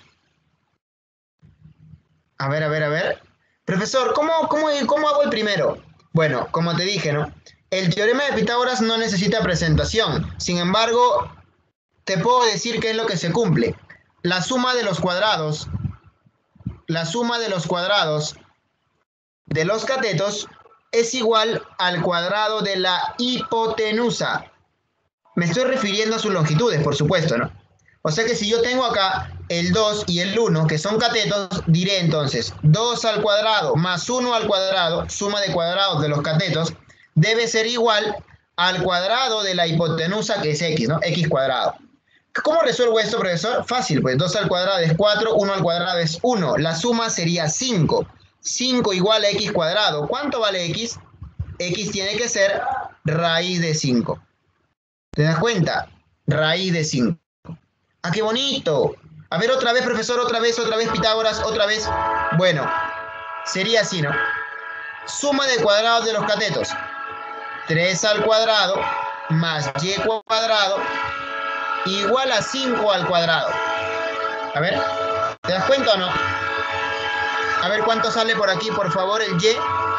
A ver. Profesor, ¿cómo hago el primero? Bueno, como te dije, ¿no? El teorema de Pitágoras no necesita presentación. Sin embargo, te puedo decir qué es lo que se cumple. La suma de los cuadrados, la suma de los cuadrados de los catetos es igual al cuadrado de la hipotenusa. Me estoy refiriendo a sus longitudes, por supuesto, ¿no? O sea que si yo tengo acá el 2 y el 1, que son catetos, diré entonces 2 al cuadrado más 1 al cuadrado, suma de cuadrados de los catetos, debe ser igual al cuadrado de la hipotenusa, que es x, ¿no? X cuadrado. ¿Cómo resuelvo esto, profesor? Fácil, pues 2 al cuadrado es 4, 1 al cuadrado es 1. La suma sería 5. 5 igual a x cuadrado. ¿Cuánto vale x? X tiene que ser raíz de 5. ¿Te das cuenta? Raíz de 5. ¡Ah, qué bonito! A ver, otra vez, profesor, otra vez, Pitágoras, otra vez. Bueno, sería así, ¿no? Suma de cuadrados de los catetos. 3 al cuadrado más y cuadrado igual a 5 al cuadrado. A ver, ¿te das cuenta o no? A ver cuánto sale por aquí, por favor, el y.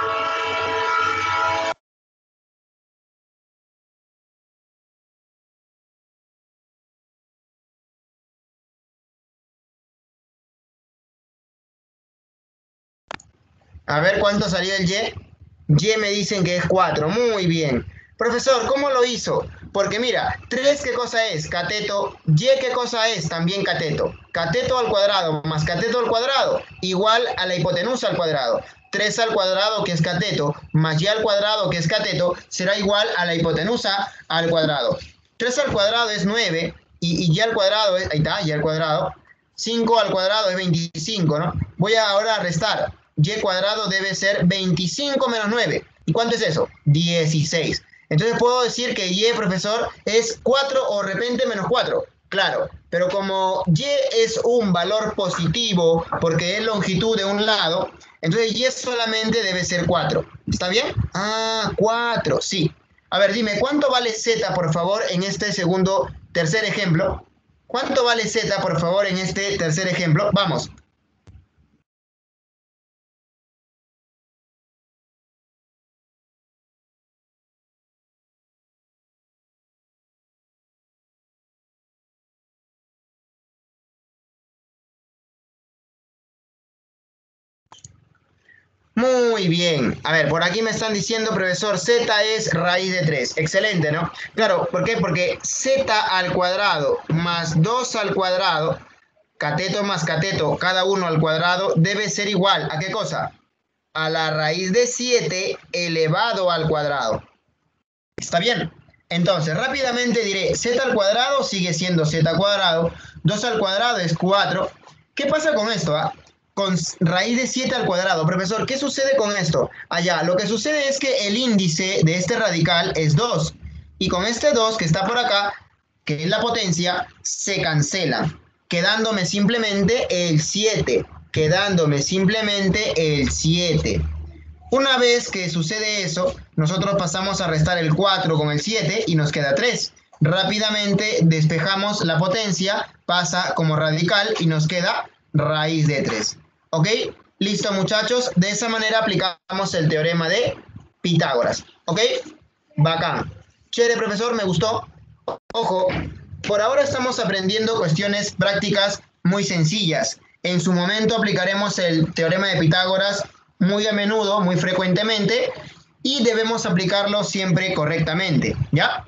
A ver cuánto salió el y. Y me dicen que es 4. Muy bien. Profesor, ¿cómo lo hizo? Porque mira, 3 ¿qué cosa es? Cateto. Y ¿qué cosa es? También cateto. Cateto al cuadrado más cateto al cuadrado igual a la hipotenusa al cuadrado. 3 al cuadrado, que es cateto, más y al cuadrado, que es cateto, será igual a la hipotenusa al cuadrado. 3 al cuadrado es 9 y y al cuadrado es, ahí está, y al cuadrado. 5 al cuadrado es 25, ¿no? Voy ahora a restar. Y cuadrado debe ser 25 menos 9. ¿Y cuánto es eso? 16. Entonces puedo decir que y, profesor, es 4 o de repente menos 4. Claro, pero como y es un valor positivo porque es longitud de un lado, entonces y solamente debe ser 4. ¿Está bien? Ah, 4, sí. A ver, dime, ¿cuánto vale z, por favor, en este tercer ejemplo? ¿Cuánto vale z, por favor, en este tercer ejemplo? Vamos. Muy bien. A ver, por aquí me están diciendo, profesor, z es raíz de 3. Excelente, ¿no? Claro, ¿por qué? Porque z al cuadrado más 2 al cuadrado, cateto más cateto, cada uno al cuadrado, debe ser igual. ¿A qué cosa? A la raíz de 7 elevado al cuadrado. ¿Está bien? Entonces, rápidamente diré, z al cuadrado sigue siendo z cuadrado, 2 al cuadrado es 4. ¿Qué pasa con esto? Con raíz de 7 al cuadrado. Profesor, ¿qué sucede con esto? Allá, lo que sucede es que el índice de este radical es 2. Y con este 2 que está por acá, que es la potencia, se cancela, quedándome simplemente el 7. Quedándome simplemente el 7. Una vez que sucede eso, nosotros pasamos a restar el 4 con el 7 y nos queda 3. Rápidamente despejamos la potencia, pasa como radical y nos queda raíz de 3. ¿Ok? Listo, muchachos. De esa manera aplicamos el teorema de Pitágoras. ¿Ok? Bacán. Chévere, profesor, me gustó. Ojo, por ahora estamos aprendiendo cuestiones prácticas muy sencillas. En su momento aplicaremos el teorema de Pitágoras muy a menudo, muy frecuentemente, y debemos aplicarlo siempre correctamente, ¿ya?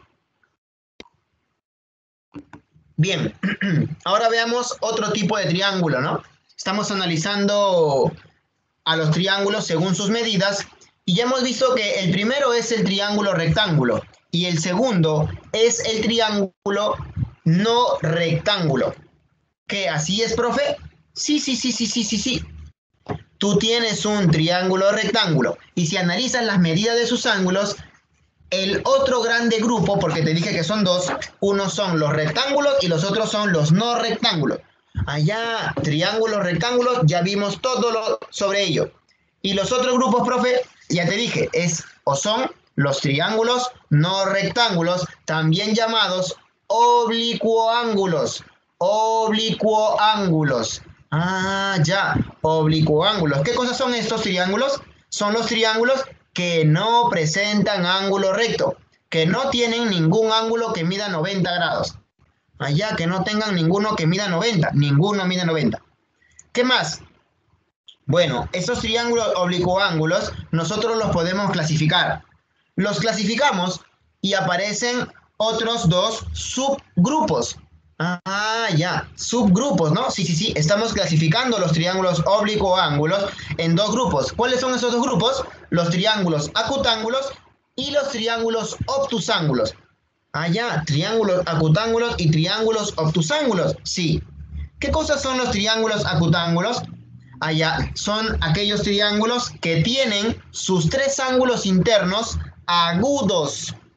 Bien, ahora veamos otro tipo de triángulo, ¿no? Estamos analizando a los triángulos según sus medidas, y ya hemos visto que el primero es el triángulo rectángulo, y el segundo es el triángulo no rectángulo. ¿Qué? ¿Así es, profe? Sí, sí, sí, sí, sí, sí, sí. Tú tienes un triángulo rectángulo y si analizas las medidas de sus ángulos, el otro grande grupo, porque te dije que son dos, unos son los rectángulos y los otros son los no rectángulos. Allá, triángulos, rectángulos, ya vimos todo sobre ello. Y los otros grupos, profe, ya te dije, son los triángulos no rectángulos, también llamados oblicuoángulos. Oblicuoángulos. Ah, ya, oblicuoángulos. ¿Qué cosas son estos triángulos? Son los triángulos que no presentan ángulo recto, que no tienen ningún ángulo que mida 90 grados. Allá, que no tengan ninguno que mida 90, ninguno mide 90. ¿Qué más? Bueno, estos triángulos oblicuoángulos nosotros los podemos clasificar. Los clasificamos y aparecen otros dos subgrupos. Ah, ya, subgrupos, ¿no? Sí, sí, sí, estamos clasificando los triángulos oblicuoángulos en dos grupos. ¿Cuáles son esos dos grupos? Los triángulos acutángulos y los triángulos obtusángulos. Ah, ya, triángulos acutángulos y triángulos obtusángulos. Sí. ¿Qué cosas son los triángulos acutángulos? Allá son aquellos triángulos que tienen sus tres ángulos internos agudos.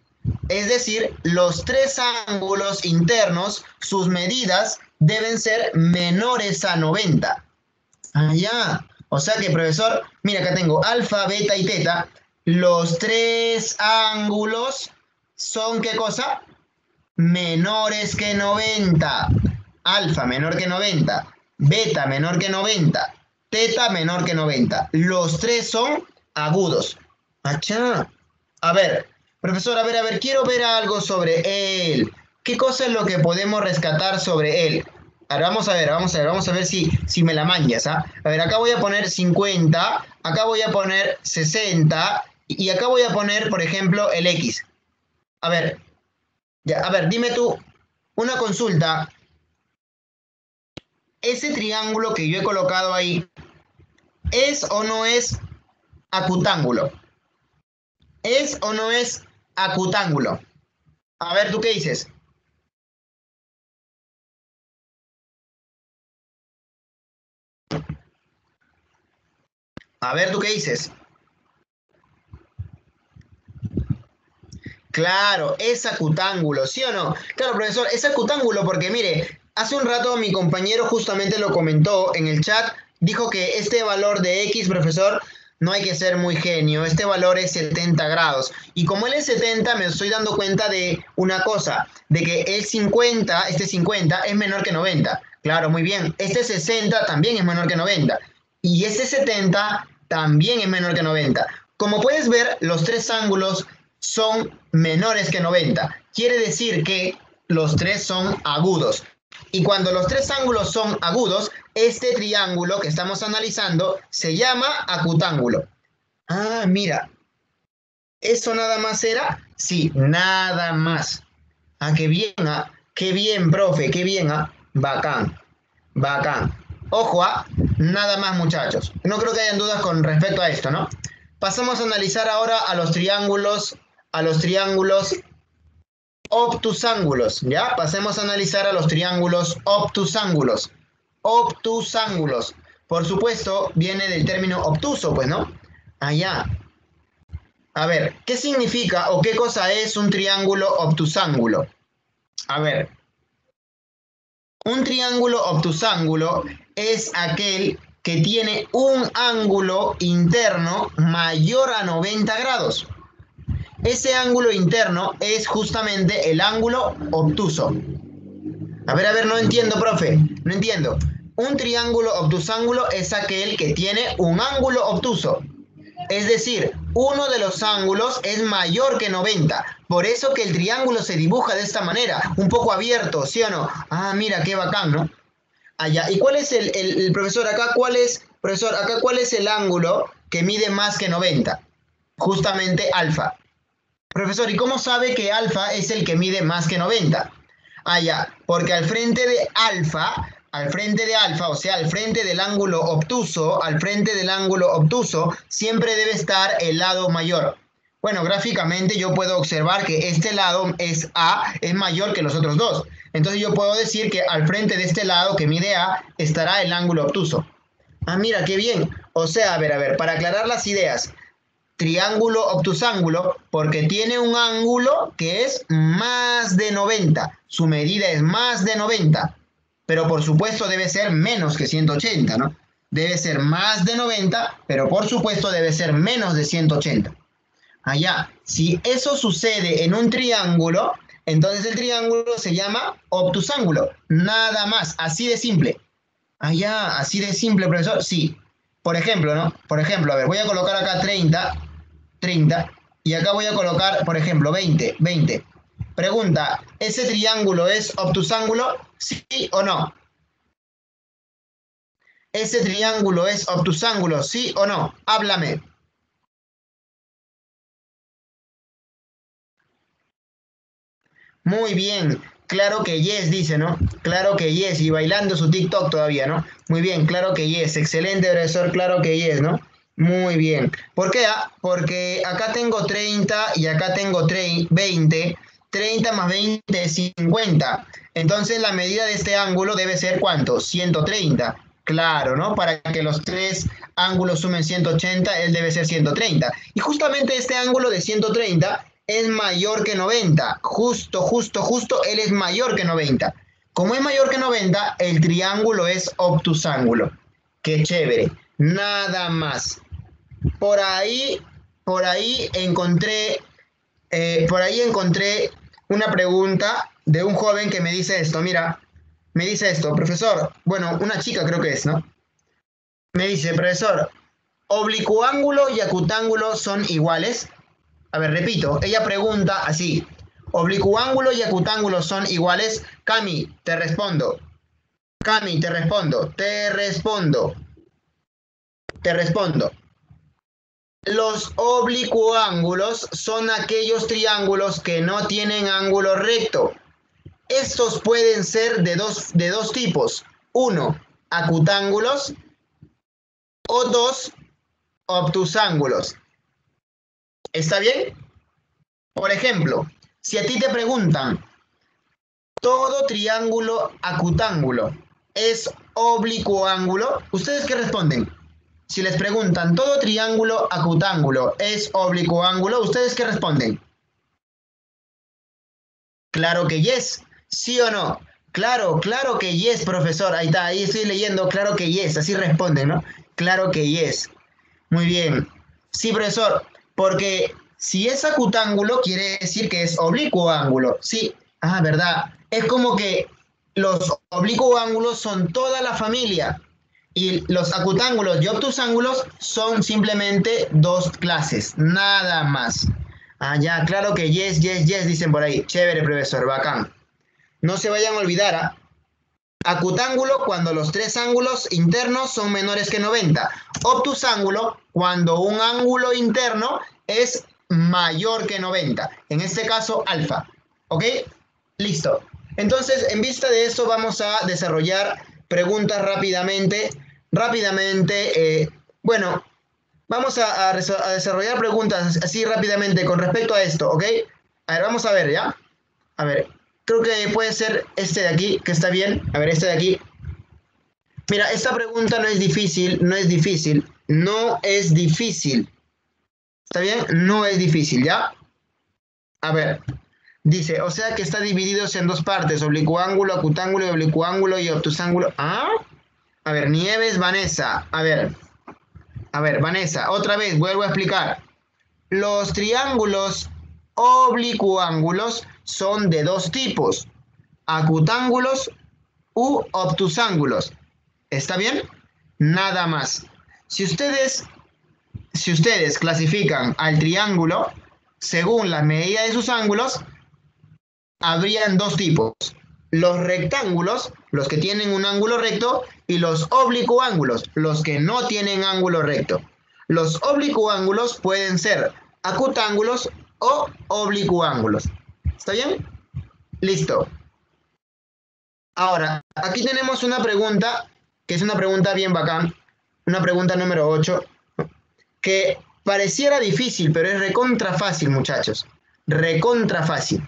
Es decir, los tres ángulos internos, sus medidas deben ser menores a 90. Ah, ya. O sea que, profesor, mira, acá tengo alfa, beta y teta. Los tres ángulos son, ¿qué cosa? Menores que 90. Alfa menor que 90. Beta menor que 90. Teta menor que 90. Los tres son agudos. Achá. A ver, profesor, a ver, quiero ver algo sobre él. ¿Qué cosa es lo que podemos rescatar sobre él? A ver, vamos a ver si me la manjas, ¿ah? A ver, acá voy a poner 50, acá voy a poner 60 y acá voy a poner, por ejemplo, el X. A ver, ya, a ver, dime tú, una consulta. Ese triángulo que yo he colocado ahí, ¿es o no es acutángulo? ¿Es o no es acutángulo? A ver, ¿tú qué dices? A ver, ¿tú qué dices? Claro, es acutángulo, ¿sí o no? Claro, profesor, es acutángulo porque mire, hace un rato mi compañero justamente lo comentó en el chat, dijo que este valor de X, profesor, no hay que ser muy genio, este valor es 70 grados. Y como él es 70, me estoy dando cuenta de una cosa, de que el 50, este 50 es menor que 90. Claro, muy bien. Este 60 también es menor que 90. Y este 70 también es menor que 90. Como puedes ver, los tres ángulos son menores que 90. Quiere decir que los tres son agudos. Y cuando los tres ángulos son agudos, este triángulo que estamos analizando se llama acutángulo. Ah, mira, ¿eso nada más era? Sí, nada más. Ah, qué bien, profe, qué bien, ah. Bacán, bacán. Ojo, ah, nada más, muchachos. No creo que hayan dudas con respecto a esto, ¿no? Pasamos a analizar ahora a los triángulos obtusángulos, ¿ya? Pasemos a analizar a los triángulos obtusángulos. Obtusángulos. Por supuesto, viene del término obtuso, pues, ¿no? Allá. A ver, ¿qué significa o qué cosa es un triángulo obtusángulo? A ver, un triángulo obtusángulo es aquel que tiene un ángulo interno mayor a 90 grados. Ese ángulo interno es justamente el ángulo obtuso. A ver, no entiendo, profe, no entiendo. Un triángulo obtusángulo es aquel que tiene un ángulo obtuso. Es decir, uno de los ángulos es mayor que 90. Por eso que el triángulo se dibuja de esta manera, un poco abierto, ¿sí o no? Ah, mira, qué bacán, ¿no? Allá. ¿Y cuál es el profesor acá? Profesor, acá cuál es el ángulo que mide más que 90? Justamente alfa. Profesor, ¿y cómo sabe que alfa es el que mide más que 90? Ah, ya, porque o sea, al frente del ángulo obtuso, siempre debe estar el lado mayor. Bueno, gráficamente yo puedo observar que este lado es A, es mayor que los otros dos. Entonces yo puedo decir que al frente de este lado que mide A estará el ángulo obtuso. Ah, mira, qué bien. O sea, a ver, para aclarar las ideas, triángulo obtusángulo porque tiene un ángulo que es más de 90. Su medida es más de 90. Pero por supuesto debe ser menos que 180, ¿no? Debe ser más de 90, pero por supuesto debe ser menos de 180. Allá, si eso sucede en un triángulo, entonces el triángulo se llama obtusángulo. Nada más, así de simple. Allá, así de simple, profesor. Sí. Por ejemplo, ¿no? Por ejemplo, a ver, voy a colocar acá 30, y acá voy a colocar, por ejemplo, 20. Pregunta, ¿ese triángulo es obtusángulo? ¿Sí o no? ¿Ese triángulo es obtusángulo? ¿Sí o no? Háblame. Muy bien, claro que yes, dice, ¿no? Claro que yes, y bailando su TikTok todavía, ¿no? Muy bien, claro que yes, excelente profesor, claro que yes, ¿no? Muy bien. ¿Por qué? Porque acá tengo 30 y acá tengo 20. 30 más 20 es 50. Entonces la medida de este ángulo debe ser ¿cuánto? 130. Claro, ¿no? Para que los tres ángulos sumen 180, él debe ser 130. Y justamente este ángulo de 130 es mayor que 90. Justo, él es mayor que 90. Como es mayor que 90, el triángulo es obtusángulo. Qué chévere. Nada más. Por ahí, por ahí encontré, por ahí encontré una pregunta de un joven que me dice esto. Mira, me dice esto, profesor. Bueno, una chica creo que es, ¿no? Me dice, profesor, ¿oblicuángulo y acutángulo son iguales? A ver, repito, ella pregunta así, ¿oblicuángulo y acutángulo son iguales? Cami, te respondo. Cami, te respondo. Te respondo. Los oblicuángulos son aquellos triángulos que no tienen ángulo recto. Estos pueden ser de dos tipos. Uno, acutángulos o dos, obtusángulos. ¿Está bien? Por ejemplo, si a ti te preguntan, ¿todo triángulo acutángulo es oblicuángulo? ¿Ustedes qué responden? Si les preguntan, ¿todo triángulo acutángulo es oblicuángulo? ¿Ustedes qué responden? Claro que yes, ¿sí o no? Claro, claro que yes, profesor. Ahí está, ahí estoy leyendo, claro que yes, así responden, ¿no? Claro que yes. Muy bien. Sí, profesor, porque si es acutángulo quiere decir que es oblicuo ángulo. Sí, ah, verdad. Es como que los oblicuos son toda la familia y los acutángulos y obtusángulos son simplemente dos clases, nada más. Ah, ya, claro que yes, yes, yes, dicen por ahí. Chévere, profesor, bacán. No se vayan a olvidar, ¿ah? Acutángulo cuando los tres ángulos internos son menores que 90. Obtusángulo cuando un ángulo interno es mayor que 90. En este caso, alfa. ¿Ok? Listo. Entonces, en vista de eso, vamos a desarrollar preguntas rápidamente. Bueno, vamos a desarrollar preguntas así rápidamente con respecto a esto, ¿ok? A ver, vamos a ver, ¿ya? A ver, creo que puede ser este de aquí, que está bien. A ver, este de aquí. Mira, esta pregunta no es difícil, no es difícil, no es difícil. ¿Está bien? No es difícil, ¿ya? A ver, dice, o sea que está dividido en dos partes, oblicuángulo, acutángulo y oblicuángulo y obtusángulo. ¿Ah? A ver, Nieves, Vanessa. A ver, Vanessa, otra vez, vuelvo a explicar. Los triángulos oblicuángulos son de dos tipos, acutángulos u obtusángulos. ¿Está bien? Nada más. Si ustedes, si ustedes clasifican al triángulo según la medida de sus ángulos, habrían dos tipos. Los rectángulos, los que tienen un ángulo recto, y los oblicuángulos, los que no tienen ángulo recto. Los oblicuángulos pueden ser acutángulos o oblicuángulos. ¿Está bien? Listo. Ahora, aquí tenemos una pregunta, que es una pregunta bien bacán, una pregunta número 8, que pareciera difícil, pero es recontra fácil, muchachos. Recontra fácil.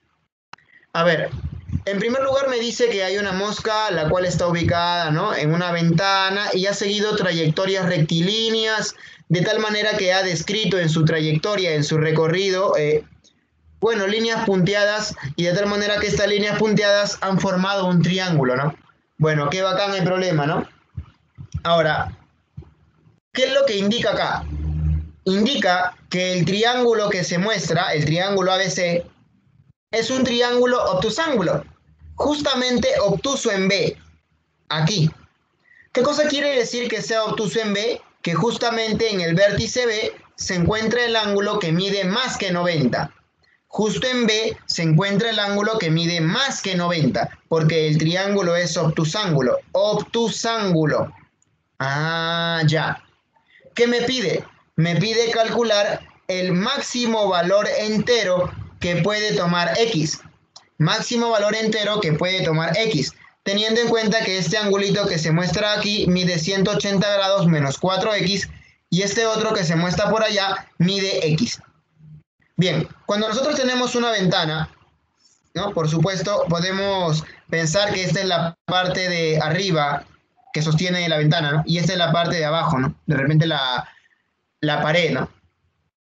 A ver, en primer lugar me dice que hay una mosca la cual está ubicada, ¿no?, en una ventana y ha seguido trayectorias rectilíneas, de tal manera que ha descrito en su trayectoria, en su recorrido, bueno, líneas punteadas, y de tal manera que estas líneas punteadas han formado un triángulo, ¿no? Bueno, qué bacán el problema, ¿no? Ahora, ¿qué es lo que indica acá? Indica que el triángulo que se muestra, el triángulo ABC, es un triángulo obtusángulo, justamente obtuso en B, aquí. ¿Qué cosa quiere decir que sea obtuso en B? Que justamente en el vértice B se encuentra el ángulo que mide más que 90. Justo en B se encuentra el ángulo que mide más que 90, porque el triángulo es obtusángulo. Obtusángulo. Ah, ya. ¿Qué me pide? Me pide calcular el máximo valor entero que puede tomar X. Máximo valor entero que puede tomar X. Teniendo en cuenta que este angulito que se muestra aquí mide 180 grados menos 4X y este otro que se muestra por allá mide X. Bien, cuando nosotros tenemos una ventana, ¿no?, por supuesto, podemos pensar que esta es la parte de arriba que sostiene la ventana, ¿no?, y esta es la parte de abajo, ¿no? De repente la pared, ¿no?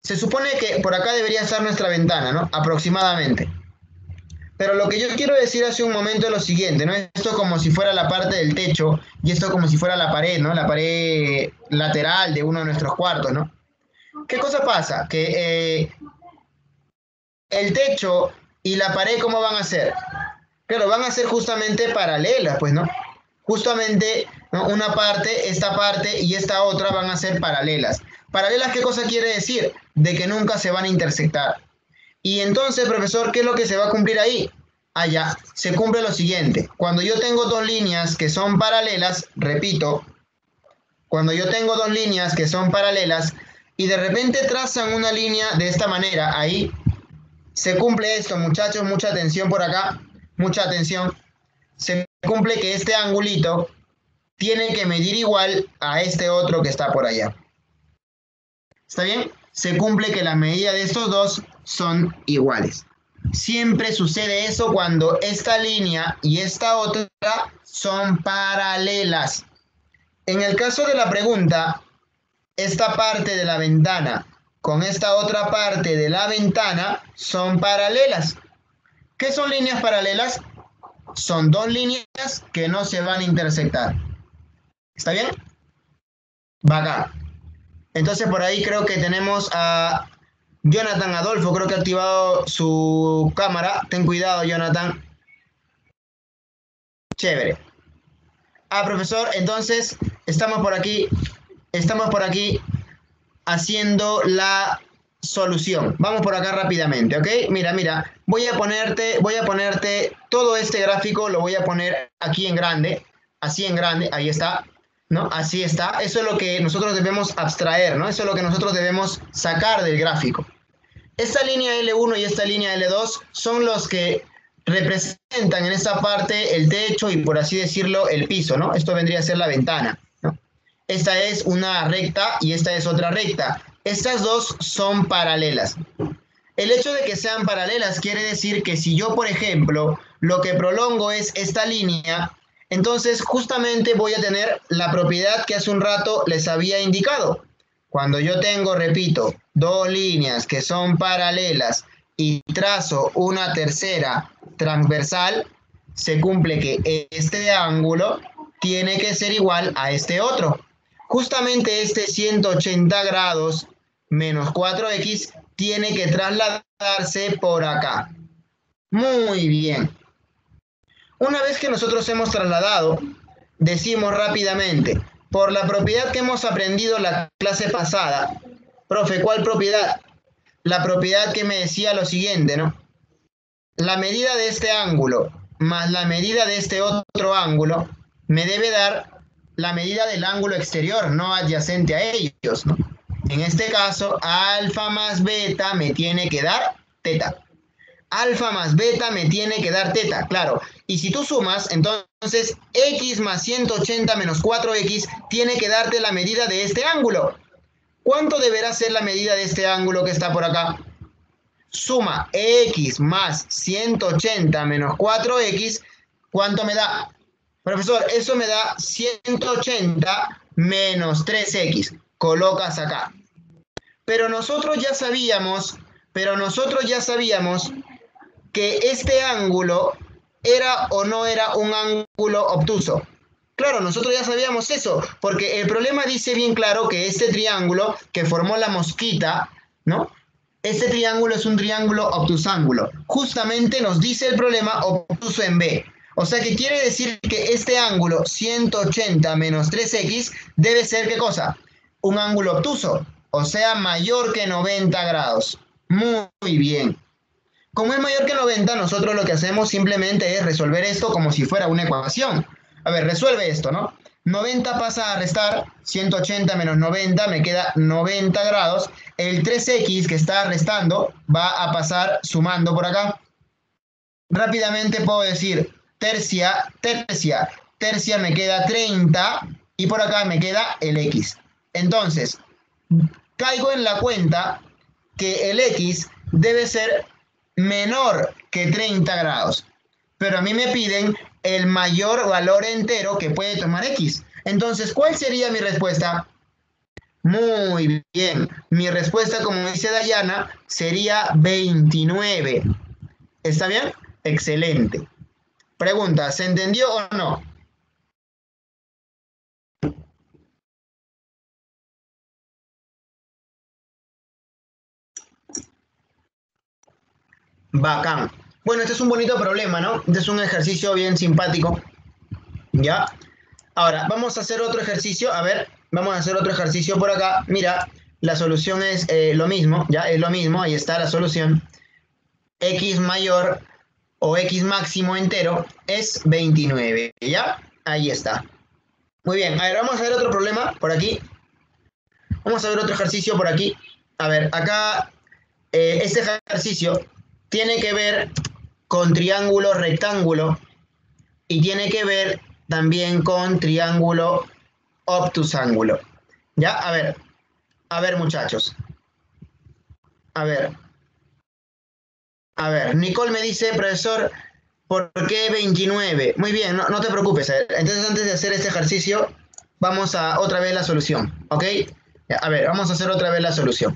Se supone que por acá debería estar nuestra ventana, ¿no? Aproximadamente. Pero lo que yo quiero decir hace un momento es lo siguiente, ¿no? Esto como si fuera la parte del techo y esto como si fuera la pared, ¿no? La pared lateral de uno de nuestros cuartos, ¿no? ¿Qué cosa pasa? Que el techo y la pared, ¿cómo van a ser? Claro, van a ser justamente paralelas, pues, ¿no? Justamente, ¿no? Una parte, esta parte y esta otra van a ser paralelas. ¿Paralelas qué cosa quiere decir? De que nunca se van a intersectar. Y entonces, profesor, ¿qué es lo que se va a cumplir ahí? Allá se cumple lo siguiente. Cuando yo tengo dos líneas que son paralelas, repito, cuando yo tengo dos líneas que son paralelas y de repente trazan una línea de esta manera, ahí se cumple esto, muchachos, mucha atención por acá, mucha atención. Se cumple que este angulito tiene que medir igual a este otro que está por allá. ¿Está bien? Se cumple que la medida de estos dos son iguales. Siempre sucede eso cuando esta línea y esta otra son paralelas. En el caso de la pregunta, esta parte de la ventana con esta otra parte de la ventana son paralelas. ¿Qué son líneas paralelas? Son dos líneas que no se van a intersectar. ¿Está bien? Va acá. Entonces por ahí creo que tenemos a Jonathan Adolfo, creo que ha activado su cámara. Ten cuidado, Jonathan. Chévere. Ah, profesor, entonces estamos por aquí haciendo la solución. Vamos por acá rápidamente, ¿ok? Mira, voy a ponerte todo este gráfico, lo voy a poner aquí en grande, así en grande, ahí está, ¿no? Así está. Eso es lo que nosotros debemos abstraer, ¿no? Eso es lo que nosotros debemos sacar del gráfico. Esta línea L1 y esta línea L2 son los que representan en esta parte el techo y, por así decirlo, el piso, ¿no? Esto vendría a ser la ventana, ¿no? Esta es una recta y esta es otra recta. Estas dos son paralelas. El hecho de que sean paralelas quiere decir que si yo, por ejemplo, lo que prolongo es esta línea, entonces justamente voy a tener la propiedad que hace un rato les había indicado. Cuando yo tengo, repito, dos líneas que son paralelas y trazo una tercera transversal, se cumple que este ángulo tiene que ser igual a este otro. Justamente este 180 grados menos 4x tiene que trasladarse por acá. Muy bien. Una vez que nosotros hemos trasladado, decimos rápidamente, por la propiedad que hemos aprendido la clase pasada, profe, ¿cuál propiedad? La propiedad que me decía lo siguiente, ¿no? La medida de este ángulo más la medida de este otro ángulo me debe dar la medida del ángulo exterior, no adyacente a ellos, ¿no? En este caso, alfa más beta me tiene que dar teta. Alfa más beta me tiene que dar teta, claro. Y si tú sumas, entonces x más 180 menos 4x tiene que darte la medida de este ángulo. ¿Cuánto deberá ser la medida de este ángulo que está por acá? Suma x más 180 menos 4x, ¿cuánto me da? Profesor, eso me da 180 menos 3x. Colocas acá. Pero nosotros ya sabíamos que este ángulo era o no era un ángulo obtuso. Claro, nosotros ya sabíamos eso, porque el problema dice bien claro que este triángulo que formó la mosquita, ¿no? Este triángulo es un triángulo obtusángulo. Justamente nos dice el problema obtuso en B. O sea que quiere decir que este ángulo 180 menos 3x debe ser, ¿qué cosa? Un ángulo obtuso, o sea, mayor que 90 grados. Muy bien. Como es mayor que 90, nosotros lo que hacemos simplemente es resolver esto como si fuera una ecuación. A ver, resuelve esto, ¿no? 90 pasa a restar, 180 menos 90, me queda 90 grados. El 3x que está restando va a pasar sumando por acá. Rápidamente puedo decir tercia me queda 30 y por acá me queda el x. Entonces, caigo en la cuenta que el x debe ser menor que 30 grados. Pero a mí me piden el mayor valor entero que puede tomar x. Entonces, ¿cuál sería mi respuesta? Muy bien. Mi respuesta, como dice Dayana, sería 29. ¿Está bien? Excelente. Pregunta, ¿se entendió o no? Bacán. Bueno, este es un bonito problema, ¿no? Este es un ejercicio bien simpático. ¿Ya? Ahora, vamos a hacer otro ejercicio. A ver, vamos a hacer otro ejercicio por acá. Mira, la solución es lo mismo, ¿ya? Es lo mismo, ahí está la solución. X mayor o X máximo entero es 29, ¿ya? Ahí está. Muy bien, a ver, vamos a ver otro problema por aquí. Vamos a ver otro ejercicio por aquí. A ver, acá este ejercicio tiene que ver con triángulo rectángulo y tiene que ver también con triángulo obtusángulo. ¿Ya? A ver muchachos. A ver, a ver. Nicole me dice, profesor, ¿por qué 29? Muy bien, no te preocupes. Entonces, antes de hacer este ejercicio, vamos a otra vez la solución, ¿ok? A ver, vamos a hacer otra vez la solución.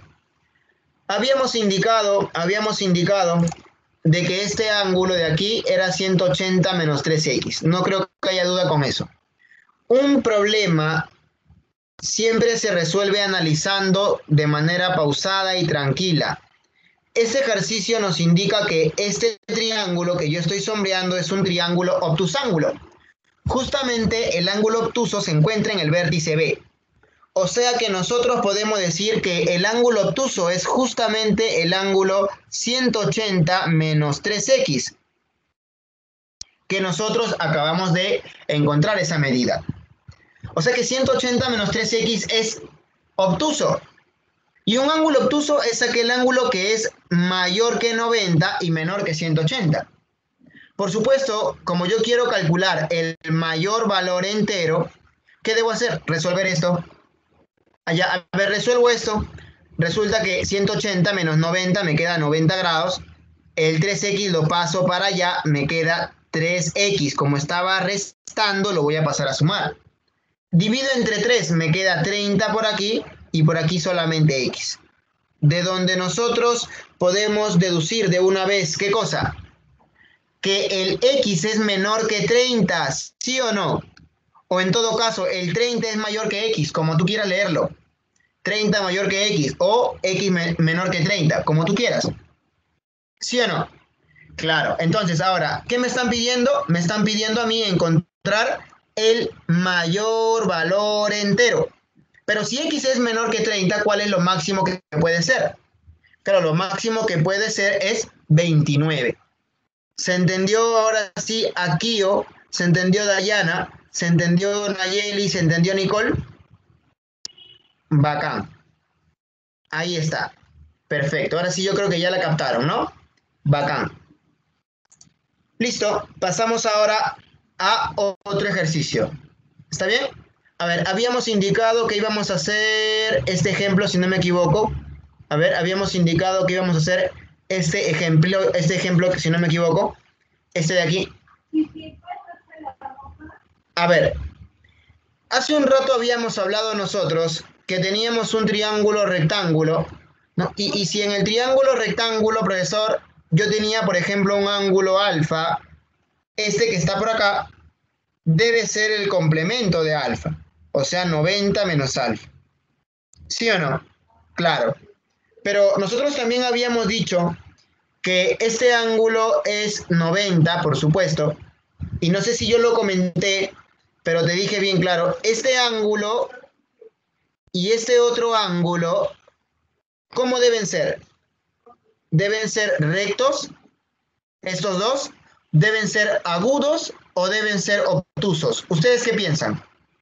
Habíamos indicado de que este ángulo de aquí era 180 menos 3x. No creo que haya duda con eso. Un problema siempre se resuelve analizando de manera pausada y tranquila. Este ejercicio nos indica que este triángulo que yo estoy sombreando es un triángulo obtusángulo. Justamente el ángulo obtuso se encuentra en el vértice B. O sea que nosotros podemos decir que el ángulo obtuso es justamente el ángulo 180 menos 3x, que nosotros acabamos de encontrar esa medida. O sea que 180 menos 3x es obtuso. Y un ángulo obtuso es aquel ángulo que es mayor que 90 y menor que 180. Por supuesto, como yo quiero calcular el mayor valor entero, ¿qué debo hacer? Resolver esto. Allá, a ver, resuelvo esto. Resulta que 180 menos 90 me queda 90 grados. El 3x lo paso para allá, me queda 3x. Como estaba restando, lo voy a pasar a sumar. Divido entre 3, me queda 30 por aquí y por aquí solamente x. De donde nosotros podemos deducir de una vez, ¿qué cosa? Que el x es menor que 30, ¿sí o no? O en todo caso, el 30 es mayor que x, como tú quieras leerlo. 30 mayor que x o x menor que 30, como tú quieras. ¿Sí o no? Claro, entonces ahora, ¿qué me están pidiendo? Me están pidiendo a mí encontrar el mayor valor entero. Pero si x es menor que 30, ¿cuál es lo máximo que puede ser? Claro, lo máximo que puede ser es 29. ¿Se entendió ahora sí Akio? ¿Se entendió Dayana? ¿Se entendió Nayeli? ¿Se entendió Nicole? Bacán. Ahí está. Perfecto. Ahora sí yo creo que ya la captaron, ¿no? Bacán. Listo. Pasamos ahora a otro ejercicio. ¿Está bien? A ver, habíamos indicado que íbamos a hacer este ejemplo, si no me equivoco. A ver, habíamos indicado que íbamos a hacer este ejemplo, si no me equivoco. Este de aquí. A ver, hace un rato habíamos hablado nosotros que teníamos un triángulo rectángulo, ¿no? Y si en el triángulo rectángulo, profesor, yo tenía, por ejemplo, un ángulo alfa, este que está por acá debe ser el complemento de alfa, o sea, 90 menos alfa. ¿Sí o no? Claro. Pero nosotros también habíamos dicho que este ángulo es 90, por supuesto, y no sé si yo lo comenté, pero te dije bien claro, este ángulo y este otro ángulo, ¿cómo deben ser? ¿Deben ser rectos? ¿Estos dos? ¿Deben ser agudos o deben ser obtusos? ¿Ustedes qué piensan?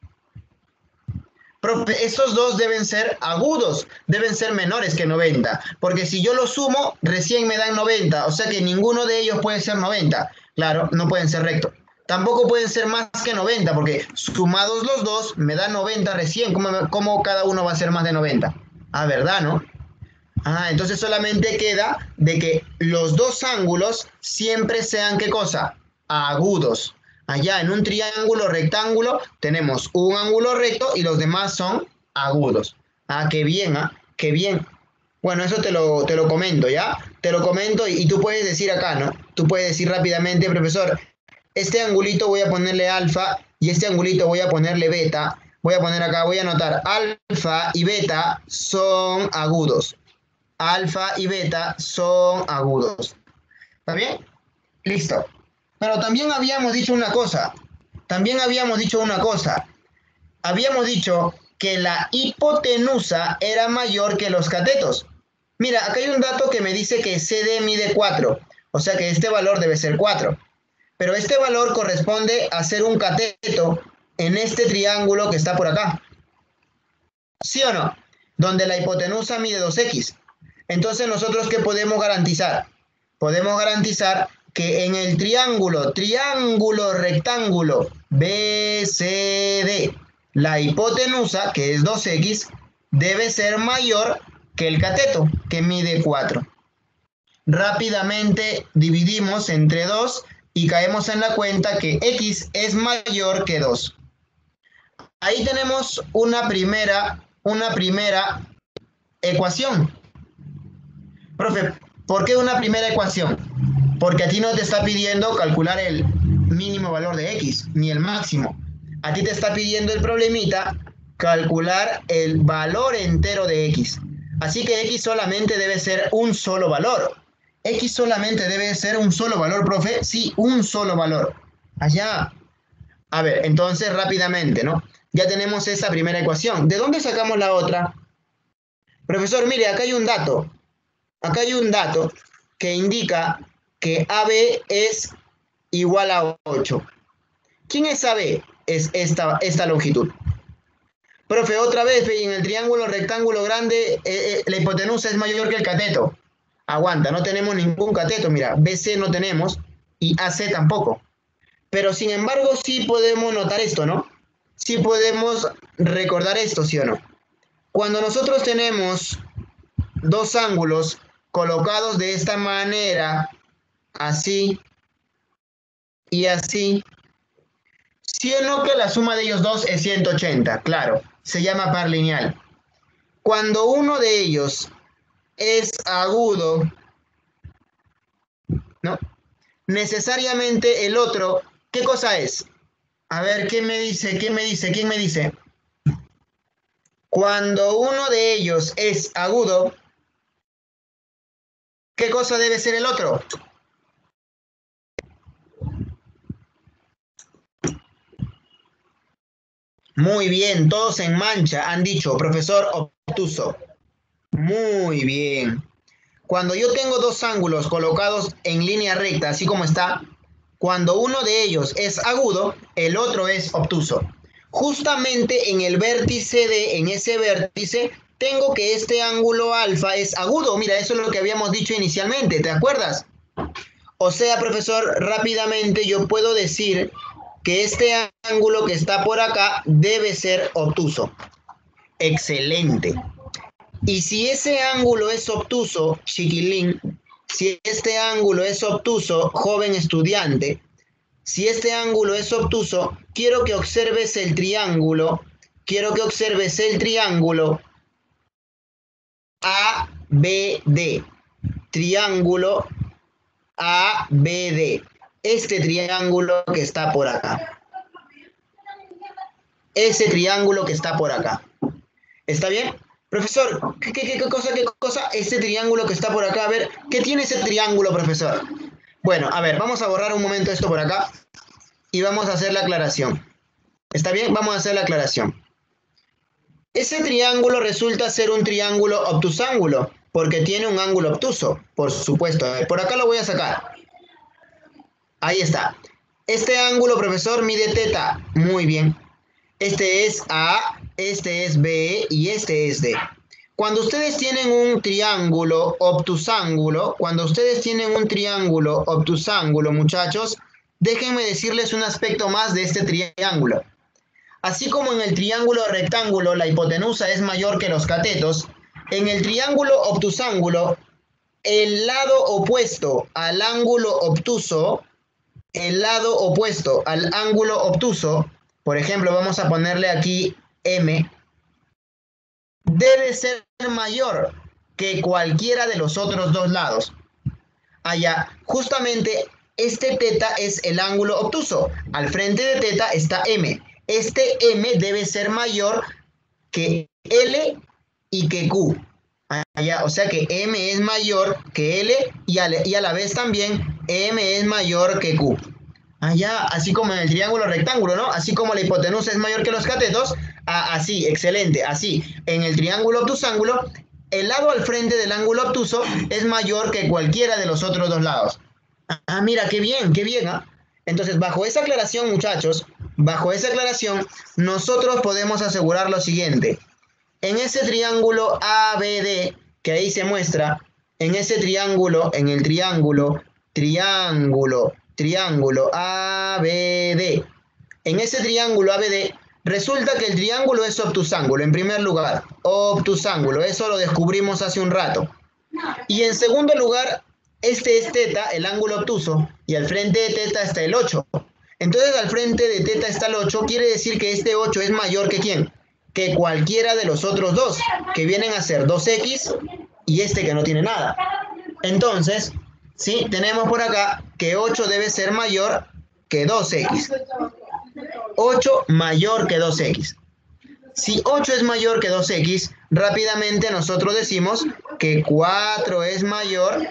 Profe, estos dos deben ser agudos, deben ser menores que 90, porque si yo los sumo, recién me dan 90, o sea que ninguno de ellos puede ser 90. Claro, no pueden ser rectos. Tampoco pueden ser más que 90, porque sumados los dos me dan 90 recién. ¿Cómo cada uno va a ser más de 90? Ah, ¿verdad, no? Ah, entonces solamente queda de que los dos ángulos siempre sean, ¿qué cosa? Agudos. Allá en un triángulo rectángulo tenemos un ángulo recto y los demás son agudos. Ah, qué bien, ah, qué bien. Bueno, eso te lo comento, ¿ya? Te lo comento y tú puedes decir acá, ¿no? Tú puedes decir rápidamente, profesor, este angulito voy a ponerle alfa y este angulito voy a ponerle beta. Voy a poner acá, voy a anotar alfa y beta son agudos. Alfa y beta son agudos. ¿Está bien? Listo. Pero también habíamos dicho una cosa. También habíamos dicho una cosa. Habíamos dicho que la hipotenusa era mayor que los catetos. Mira, acá hay un dato que me dice que CD mide 4, o sea que este valor debe ser 4. Pero este valor corresponde a ser un cateto en este triángulo que está por acá. ¿Sí o no? Donde la hipotenusa mide 2x. Entonces, ¿nosotros qué podemos garantizar? Podemos garantizar que en el triángulo rectángulo BCD, la hipotenusa, que es 2x, debe ser mayor que el cateto, que mide 4. Rápidamente dividimos entre 2 y caemos en la cuenta que x es mayor que 2. Ahí tenemos una primera ecuación. Profe, ¿por qué una primera ecuación? Porque a ti no te está pidiendo calcular el mínimo valor de x, ni el máximo. A ti te está pidiendo el problemita calcular el valor entero de x. Así que x solamente debe ser un solo valor. X solamente debe ser un solo valor, profe. Sí, un solo valor. Allá. A ver, entonces rápidamente, ¿no? Ya tenemos esa primera ecuación. ¿De dónde sacamos la otra? Profesor, mire, acá hay un dato. Acá hay un dato que indica que AB es igual a 8. ¿Quién es AB? Es esta longitud. Profe, otra vez, en el triángulo rectángulo grande, la hipotenusa es mayor que el cateto. Aguanta, no tenemos ningún cateto, mira, BC no tenemos y AC tampoco. Pero sin embargo, sí podemos notar esto, ¿no? Sí podemos recordar esto, ¿sí o no? Cuando nosotros tenemos dos ángulos colocados de esta manera, así y así, sí o no que la suma de ellos dos es 180, claro, se llama par lineal. Cuando uno de ellos es agudo, ¿no? Necesariamente el otro, ¿qué cosa es? A ver, ¿qué me dice? ¿Quién me dice? ¿Quién me dice? Cuando uno de ellos es agudo, ¿qué cosa debe ser el otro? Muy bien, todos en mancha han dicho, profesor obtuso. Muy bien. Cuando yo tengo dos ángulos colocados en línea recta, así como está, cuando uno de ellos es agudo, el otro es obtuso. Justamente en ese vértice, tengo que este ángulo alfa es agudo. Mira, eso es lo que habíamos dicho inicialmente, ¿te acuerdas? O sea, profesor, rápidamente yo puedo decir que este ángulo que está por acá debe ser obtuso. Excelente. Y si ese ángulo es obtuso, chiquilín, si este ángulo es obtuso, joven estudiante, si este ángulo es obtuso, quiero que observes el triángulo ABD, triángulo ABD, este triángulo que está por acá, ese triángulo que está por acá. ¿Está bien? Profesor, ¿qué cosa? Este triángulo que está por acá, a ver, ¿qué tiene ese triángulo, profesor? Bueno, a ver, vamos a borrar un momento esto por acá y vamos a hacer la aclaración. ¿Está bien? Vamos a hacer la aclaración. Ese triángulo resulta ser un triángulo obtusángulo, porque tiene un ángulo obtuso, por supuesto. Por acá lo voy a sacar. Ahí está. Este ángulo, profesor, mide teta. Muy bien. Este es A, este es B y este es D. Cuando ustedes tienen un triángulo obtusángulo, muchachos, déjenme decirles un aspecto más de este triángulo. Así como en el triángulo rectángulo la hipotenusa es mayor que los catetos, en el triángulo obtusángulo, el lado opuesto al ángulo obtuso, por ejemplo, vamos a ponerle aquí M, debe ser mayor que cualquiera de los otros dos lados. Allá, justamente este teta es el ángulo obtuso. Al frente de teta está M. Este M debe ser mayor que L y que Q. Allá, o sea que M es mayor que L y a la vez también M es mayor que Q. Allá, así como en el triángulo rectángulo, ¿no? Así como la hipotenusa es mayor que los catetos, así, excelente, así, en el triángulo obtusángulo, el lado al frente del ángulo obtuso es mayor que cualquiera de los otros dos lados. Mira, qué bien, ¿ah? Entonces, bajo esa aclaración, muchachos, bajo esa aclaración, nosotros podemos asegurar lo siguiente. En ese triángulo ABD, que ahí se muestra, en ese triángulo, en el triángulo ABD, en ese triángulo ABD, resulta que el triángulo es obtusángulo, en primer lugar, obtusángulo, eso lo descubrimos hace un rato. Y en segundo lugar, este es teta, el ángulo obtuso, y al frente de teta está el 8. Entonces al frente de teta está el 8, quiere decir que este 8 es mayor que ¿quién? Que cualquiera de los otros dos, que vienen a ser 2x y este que no tiene nada. Entonces, sí, tenemos por acá que 8 debe ser mayor que 2x. 8 mayor que 2x. Si 8 es mayor que 2x, rápidamente nosotros decimos que 4 es mayor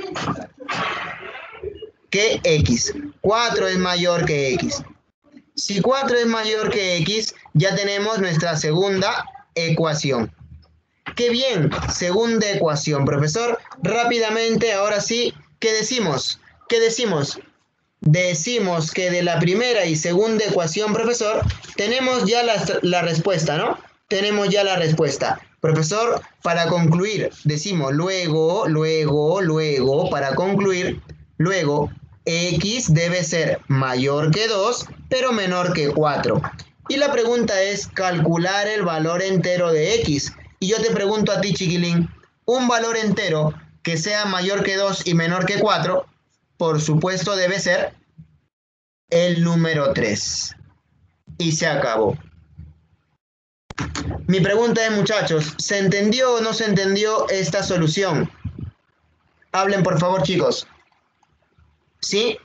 que x. 4 es mayor que x. Si 4 es mayor que x, ya tenemos nuestra segunda ecuación. ¡Qué bien! Segunda ecuación, profesor. Rápidamente, ahora sí, ¿qué decimos? ¿Qué decimos? Decimos que de la primera y segunda ecuación, profesor, tenemos ya la respuesta, ¿no? Tenemos ya la respuesta. Profesor, para concluir, decimos luego, para concluir, luego, x debe ser mayor que 2, pero menor que 4. Y la pregunta es calcular el valor entero de x. Y yo te pregunto a ti, chiquilín, un valor entero que sea mayor que 2 y menor que 4, por supuesto debe ser el número 3. Y se acabó. Mi pregunta es, muchachos, ¿se entendió o no se entendió esta solución? Hablen, por favor, chicos. ¿Sí?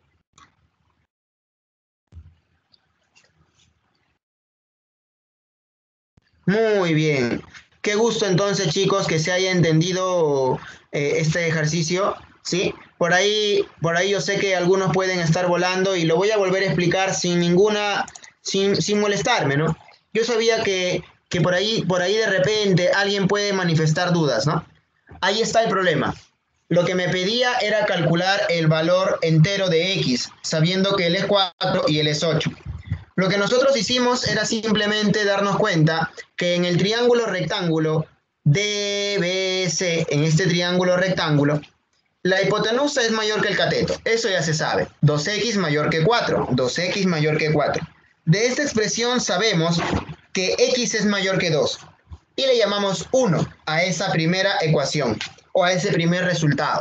Muy bien. Qué gusto entonces, chicos, que se haya entendido este ejercicio, ¿sí? Por ahí yo sé que algunos pueden estar volando y lo voy a volver a explicar sin molestarme, ¿no? Yo sabía que por ahí de repente alguien puede manifestar dudas, ¿no? Ahí está el problema. Lo que me pedía era calcular el valor entero de x, sabiendo que él es 4 y él es 8. Lo que nosotros hicimos era simplemente darnos cuenta que en el triángulo rectángulo DBC, en este triángulo rectángulo, la hipotenusa es mayor que el cateto. Eso ya se sabe. 2x mayor que 4. 2x mayor que 4. De esta expresión sabemos que x es mayor que 2. Y le llamamos 1 a esa primera ecuación o a ese primer resultado.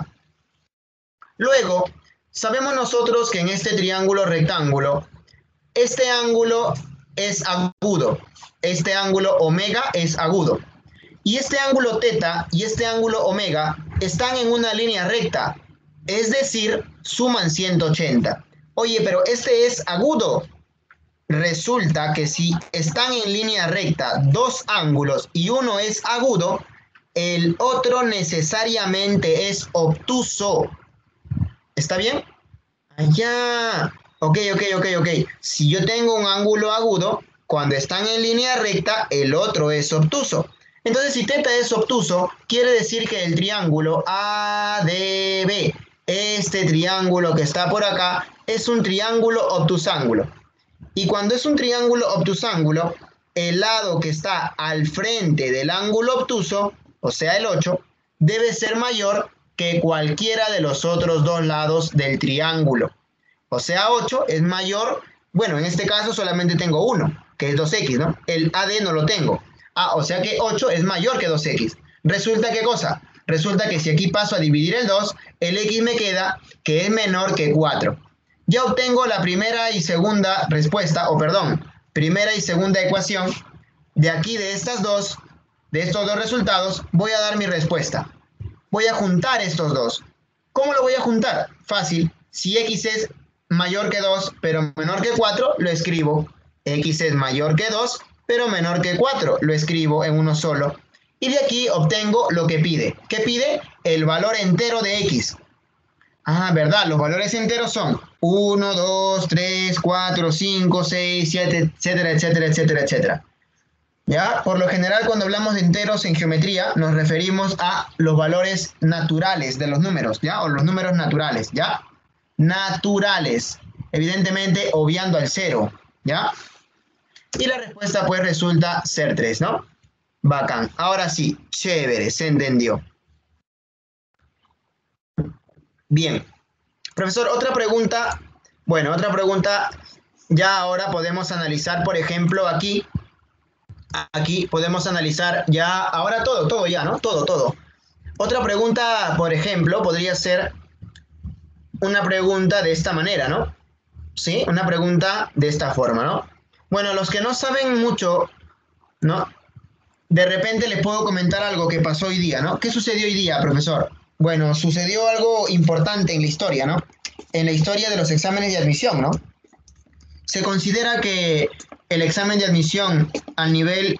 Luego, sabemos nosotros que en este triángulo rectángulo, este ángulo es agudo, este ángulo omega es agudo. Y este ángulo teta y este ángulo omega están en una línea recta, es decir, suman 180. Oye, pero este es agudo. Resulta que si están en línea recta dos ángulos y uno es agudo, el otro necesariamente es obtuso. ¿Está bien? Allá. Ok. Si yo tengo un ángulo agudo, cuando están en línea recta, el otro es obtuso. Entonces, si teta es obtuso, quiere decir que el triángulo ADB, este triángulo que está por acá, es un triángulo obtusángulo. Y cuando es un triángulo obtusángulo, el lado que está al frente del ángulo obtuso, o sea el 8, debe ser mayor que cualquiera de los otros dos lados del triángulo. O sea, 8 es mayor, bueno, en este caso solamente tengo uno, que es 2x, ¿no? El AD no lo tengo. O sea que 8 es mayor que 2x. Resulta, ¿qué cosa? Resulta que si aquí paso a dividir el 2, el x me queda que es menor que 4. Ya obtengo la primera y segunda respuesta, primera y segunda ecuación de aquí, de estas dos de estos dos resultados, voy a dar mi respuesta. Voy a juntar estos dos. ¿Cómo lo voy a juntar? Fácil. Si x es mayor que 2, pero menor que 4, lo escribo. X es mayor que 2, pero menor que 4, lo escribo en uno solo. Y de aquí obtengo lo que pide. ¿Qué pide? El valor entero de x. Ah, ¿verdad? Los valores enteros son 1, 2, 3, 4, 5, 6, 7, etcétera, etcétera, etcétera, etcétera. ¿Ya? Por lo general, cuando hablamos de enteros en geometría, nos referimos a los valores naturales de los números, ¿ya? O los números naturales, ¿ya? Naturales. Evidentemente, obviando al cero, ¿ya? Y la respuesta, pues, resulta ser 3, ¿no? Bacán. Ahora sí, chévere, se entendió. Bien. Profesor, otra pregunta. Bueno, otra pregunta. Ya ahora podemos analizar, por ejemplo, aquí podemos analizar ya, ahora todo ya, ¿no? Todo. Otra pregunta, por ejemplo, podría ser una pregunta de esta manera, ¿no? ¿Sí? Una pregunta de esta forma, ¿no? Bueno, los que no saben mucho, ¿no? De repente les puedo comentar algo que pasó hoy día, ¿no? ¿Qué sucedió hoy día, profesor? Bueno, sucedió algo importante en la historia, ¿no? En la historia de los exámenes de admisión, ¿no? Se considera que el examen de admisión a nivel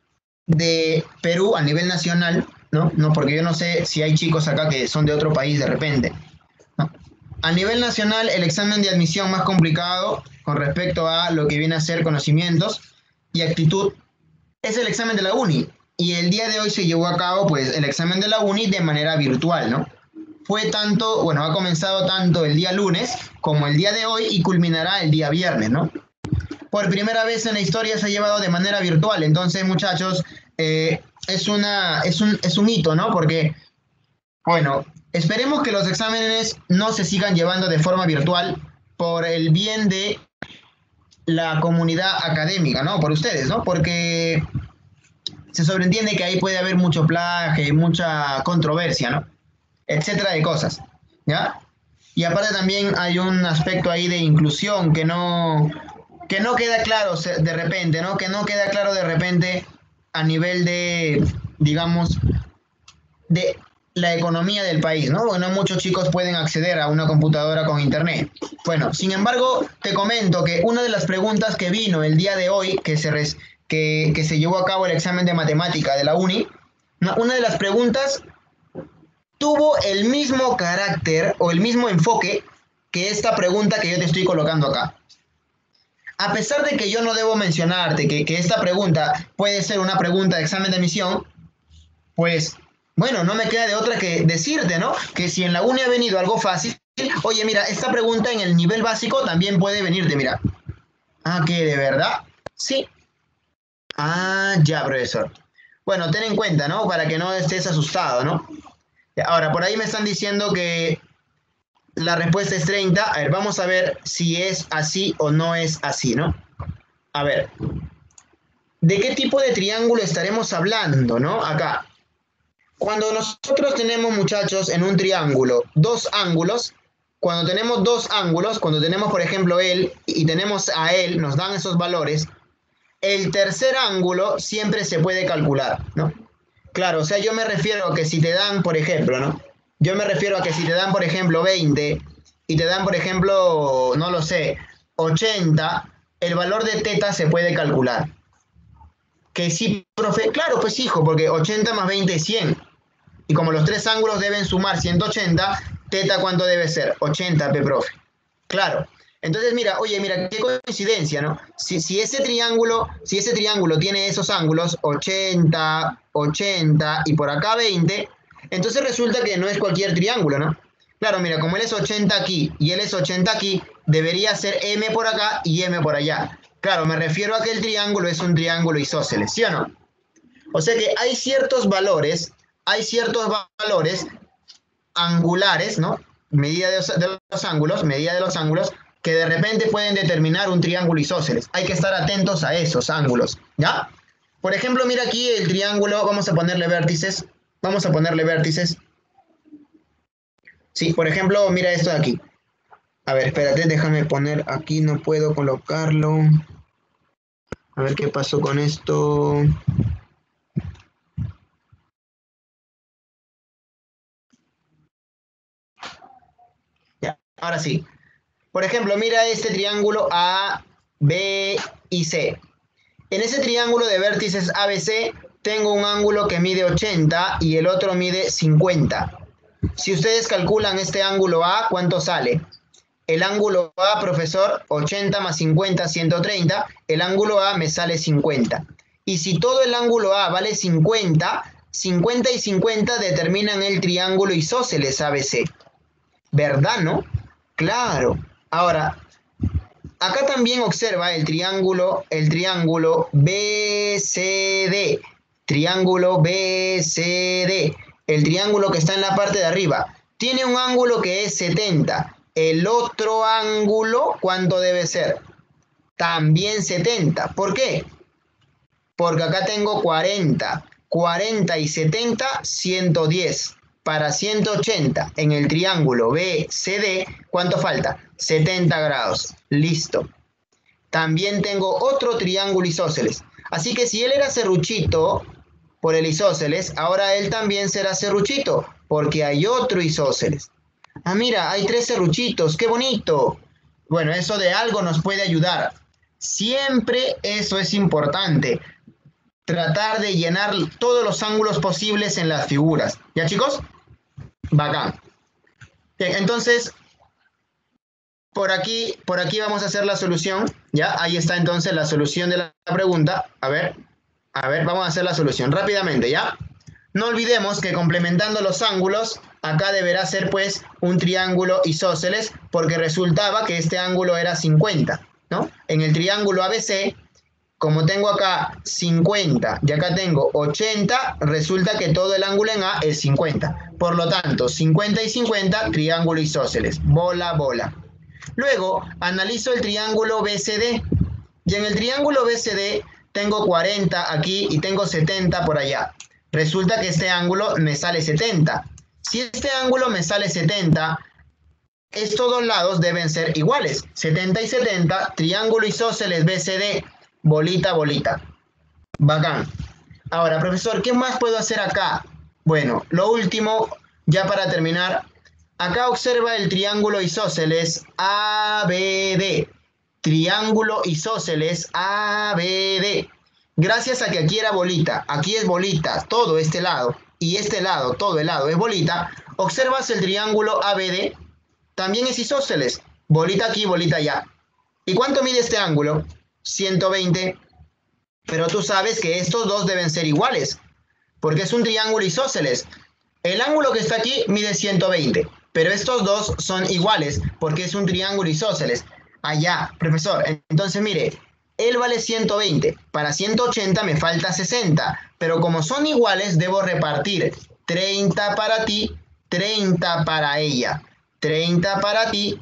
de Perú, a nivel nacional, ¿no? No, porque yo no sé si hay chicos acá que son de otro país de repente, ¿no? A nivel nacional, el examen de admisión más complicado con respecto a lo que viene a ser conocimientos y actitud es el examen de la uni. Y el día de hoy se llevó a cabo, pues, el examen de la uni de manera virtual, ¿no? Fue tanto, bueno, ha comenzado tanto el día lunes como el día de hoy y culminará el día viernes, ¿no? Por primera vez en la historia se ha llevado de manera virtual. Entonces, muchachos, es un hito, ¿no? Porque, bueno, esperemos que los exámenes no se sigan llevando de forma virtual por el bien de la comunidad académica, ¿no? Por ustedes, ¿no? Porque se sobreentiende que ahí puede haber mucho plagio y mucha controversia, ¿no? Etcétera de cosas, ¿ya? Y aparte también hay un aspecto ahí de inclusión que no queda claro de repente, ¿no? Que no queda claro de repente a nivel de, digamos, de la economía del país, ¿no? Porque no muchos chicos pueden acceder a una computadora con internet. Bueno, sin embargo, te comento que una de las preguntas que vino el día de hoy, que se llevó a cabo el examen de matemática de la uni, ¿no? Una de las preguntas tuvo el mismo carácter o el mismo enfoque que esta pregunta que yo te estoy colocando acá. A pesar de que yo no debo mencionarte que esta pregunta puede ser una pregunta de examen de admisión, pues, bueno, no me queda de otra que decirte, ¿no? Que si en la uni ha venido algo fácil, oye, mira, esta pregunta en el nivel básico también puede venirte, mira. Ah, ¿qué? ¿De verdad? Sí. Ah, ya, profesor. Bueno, ten en cuenta, ¿no? Para que no estés asustado, ¿no? Ahora, por ahí me están diciendo que la respuesta es 30. A ver, vamos a ver si es así o no es así, ¿no? A ver, ¿de qué tipo de triángulo estaremos hablando, no? Acá. Cuando nosotros tenemos, muchachos, en un triángulo dos ángulos, cuando tenemos, por ejemplo, él y tenemos a él, nos dan esos valores, el tercer ángulo siempre se puede calcular, ¿no? Claro, o sea, yo me refiero a que si te dan, por ejemplo, ¿no? Yo me refiero a que si te dan, por ejemplo, 20 y te dan, por ejemplo, no lo sé, 80, el valor de teta se puede calcular. Que sí, profe, claro, pues hijo, porque 80 más 20 es 100. Y como los tres ángulos deben sumar 180, teta, ¿cuánto debe ser? 80, profe. Claro. Entonces, mira, oye, mira, qué coincidencia, ¿no? Si ese triángulo tiene esos ángulos, 80, 80 y por acá 20, entonces resulta que no es cualquier triángulo, ¿no? Claro, mira, como él es 80 aquí y él es 80 aquí, debería ser M por acá y M por allá. Claro, me refiero a que el triángulo es un triángulo isósceles, ¿sí o no? O sea que hay ciertos valores angulares, ¿no? Medida de los ángulos, que de repente pueden determinar un triángulo isósceles. Hay que estar atentos a esos ángulos, ¿ya? Por ejemplo, mira aquí el triángulo, vamos a ponerle vértices. Sí, por ejemplo, mira esto de aquí. A ver, espérate, déjame poner aquí, no puedo colocarlo. A ver qué pasó con esto. Ahora sí. Por ejemplo, mira este triángulo A, B y C. En ese triángulo de vértices ABC tengo un ángulo que mide 80 y el otro mide 50. Si ustedes calculan este ángulo A, ¿cuánto sale? El ángulo A, profesor, 80 más 50, 130. El ángulo A me sale 50. Y si todo el ángulo A vale 50, 50 y 50 determinan el triángulo isósceles ABC. ¿Verdad, no? Claro. Ahora, acá también observa el triángulo BCD. Triángulo BCD. El triángulo que está en la parte de arriba. Tiene un ángulo que es 70. El otro ángulo, ¿cuánto debe ser? También 70. ¿Por qué? Porque acá tengo 40. 40 y 70, 110. Para 180 en el triángulo BCD, ¿cuánto falta? 70 grados. Listo. También tengo otro triángulo isósceles. Así que si él era serruchito por el isósceles, ahora él también será serruchito, porque hay otro isósceles. Ah, mira, hay 3 serruchitos, qué bonito. Bueno, eso de algo nos puede ayudar. Siempre eso es importante. Tratar de llenar todos los ángulos posibles en las figuras. ¿Ya, chicos? Bacán. Bien, entonces, por aquí vamos a hacer la solución. ¿Ya? Ahí está entonces la solución de la pregunta. A ver, vamos a hacer la solución rápidamente, ¿ya? No olvidemos que complementando los ángulos, acá deberá ser pues un triángulo isósceles, porque resultaba que este ángulo era 50, ¿no? En el triángulo ABC, como tengo acá 50 y acá tengo 80, resulta que todo el ángulo en A es 50. Por lo tanto, 50 y 50, triángulo isósceles. Bola, bola. Luego, analizo el triángulo BCD. Y en el triángulo BCD tengo 40 aquí y tengo 70 por allá. Resulta que este ángulo me sale 70. Si este ángulo me sale 70, estos dos lados deben ser iguales. 70 y 70, triángulo isósceles BCD, bolita, bolita. Bacán. Ahora, profesor, ¿qué más puedo hacer acá? Bueno, lo último, ya para terminar, acá observa el triángulo isósceles ABD. Triángulo isósceles ABD. Gracias a que aquí era bolita, aquí es bolita, todo este lado, y este lado, todo el lado es bolita, observas el triángulo ABD, también es isósceles, bolita aquí, bolita allá. ¿Y cuánto mide este ángulo? 120, pero tú sabes que estos dos deben ser iguales, porque es un triángulo isósceles. El ángulo que está aquí mide 120, pero estos dos son iguales, porque es un triángulo isósceles. Allá, profesor, entonces mire, él vale 120, para 180 me falta 60, pero como son iguales debo repartir 30 para ti, 30 para ella, 30 para ti,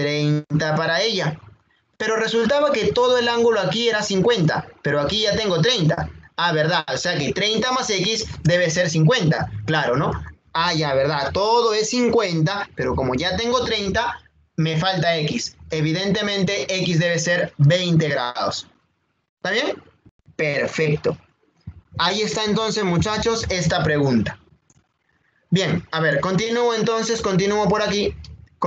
30 para ella. Pero resultaba que todo el ángulo aquí era 50, pero aquí ya tengo 30. Ah, ¿verdad? O sea que 30 más X debe ser 50, claro, ¿no? Ah, ya, ¿verdad? Todo es 50, pero como ya tengo 30, me falta X. Evidentemente, X debe ser 20 grados. ¿Está bien? Perfecto. Ahí está entonces, muchachos, esta pregunta. Bien, a ver, continúo entonces, continúo por aquí.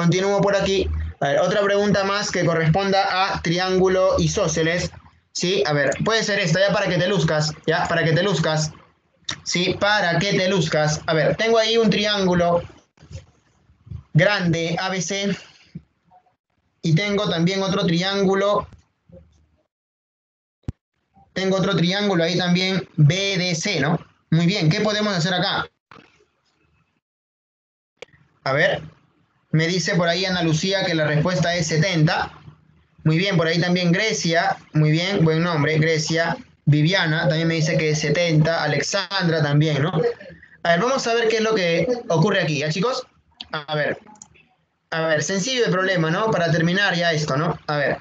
A ver, otra pregunta más que corresponda a triángulo isósceles. Sí, a ver, puede ser esta, ya para que te luzcas, ya, para que te luzcas. Sí, para que te luzcas. A ver, tengo ahí un triángulo grande, ABC, y tengo también otro triángulo. Tengo otro triángulo ahí también, BDC, ¿no? Muy bien, ¿qué podemos hacer acá? A ver, me dice por ahí Ana Lucía que la respuesta es 70. Muy bien, por ahí también Grecia, muy bien, buen nombre, Grecia. Viviana también me dice que es 70. Alexandra también, ¿no? A ver, vamos a ver qué es lo que ocurre aquí, ¿ya, chicos? A ver, sencillo el problema, ¿no? Para terminar ya esto, ¿no? A ver.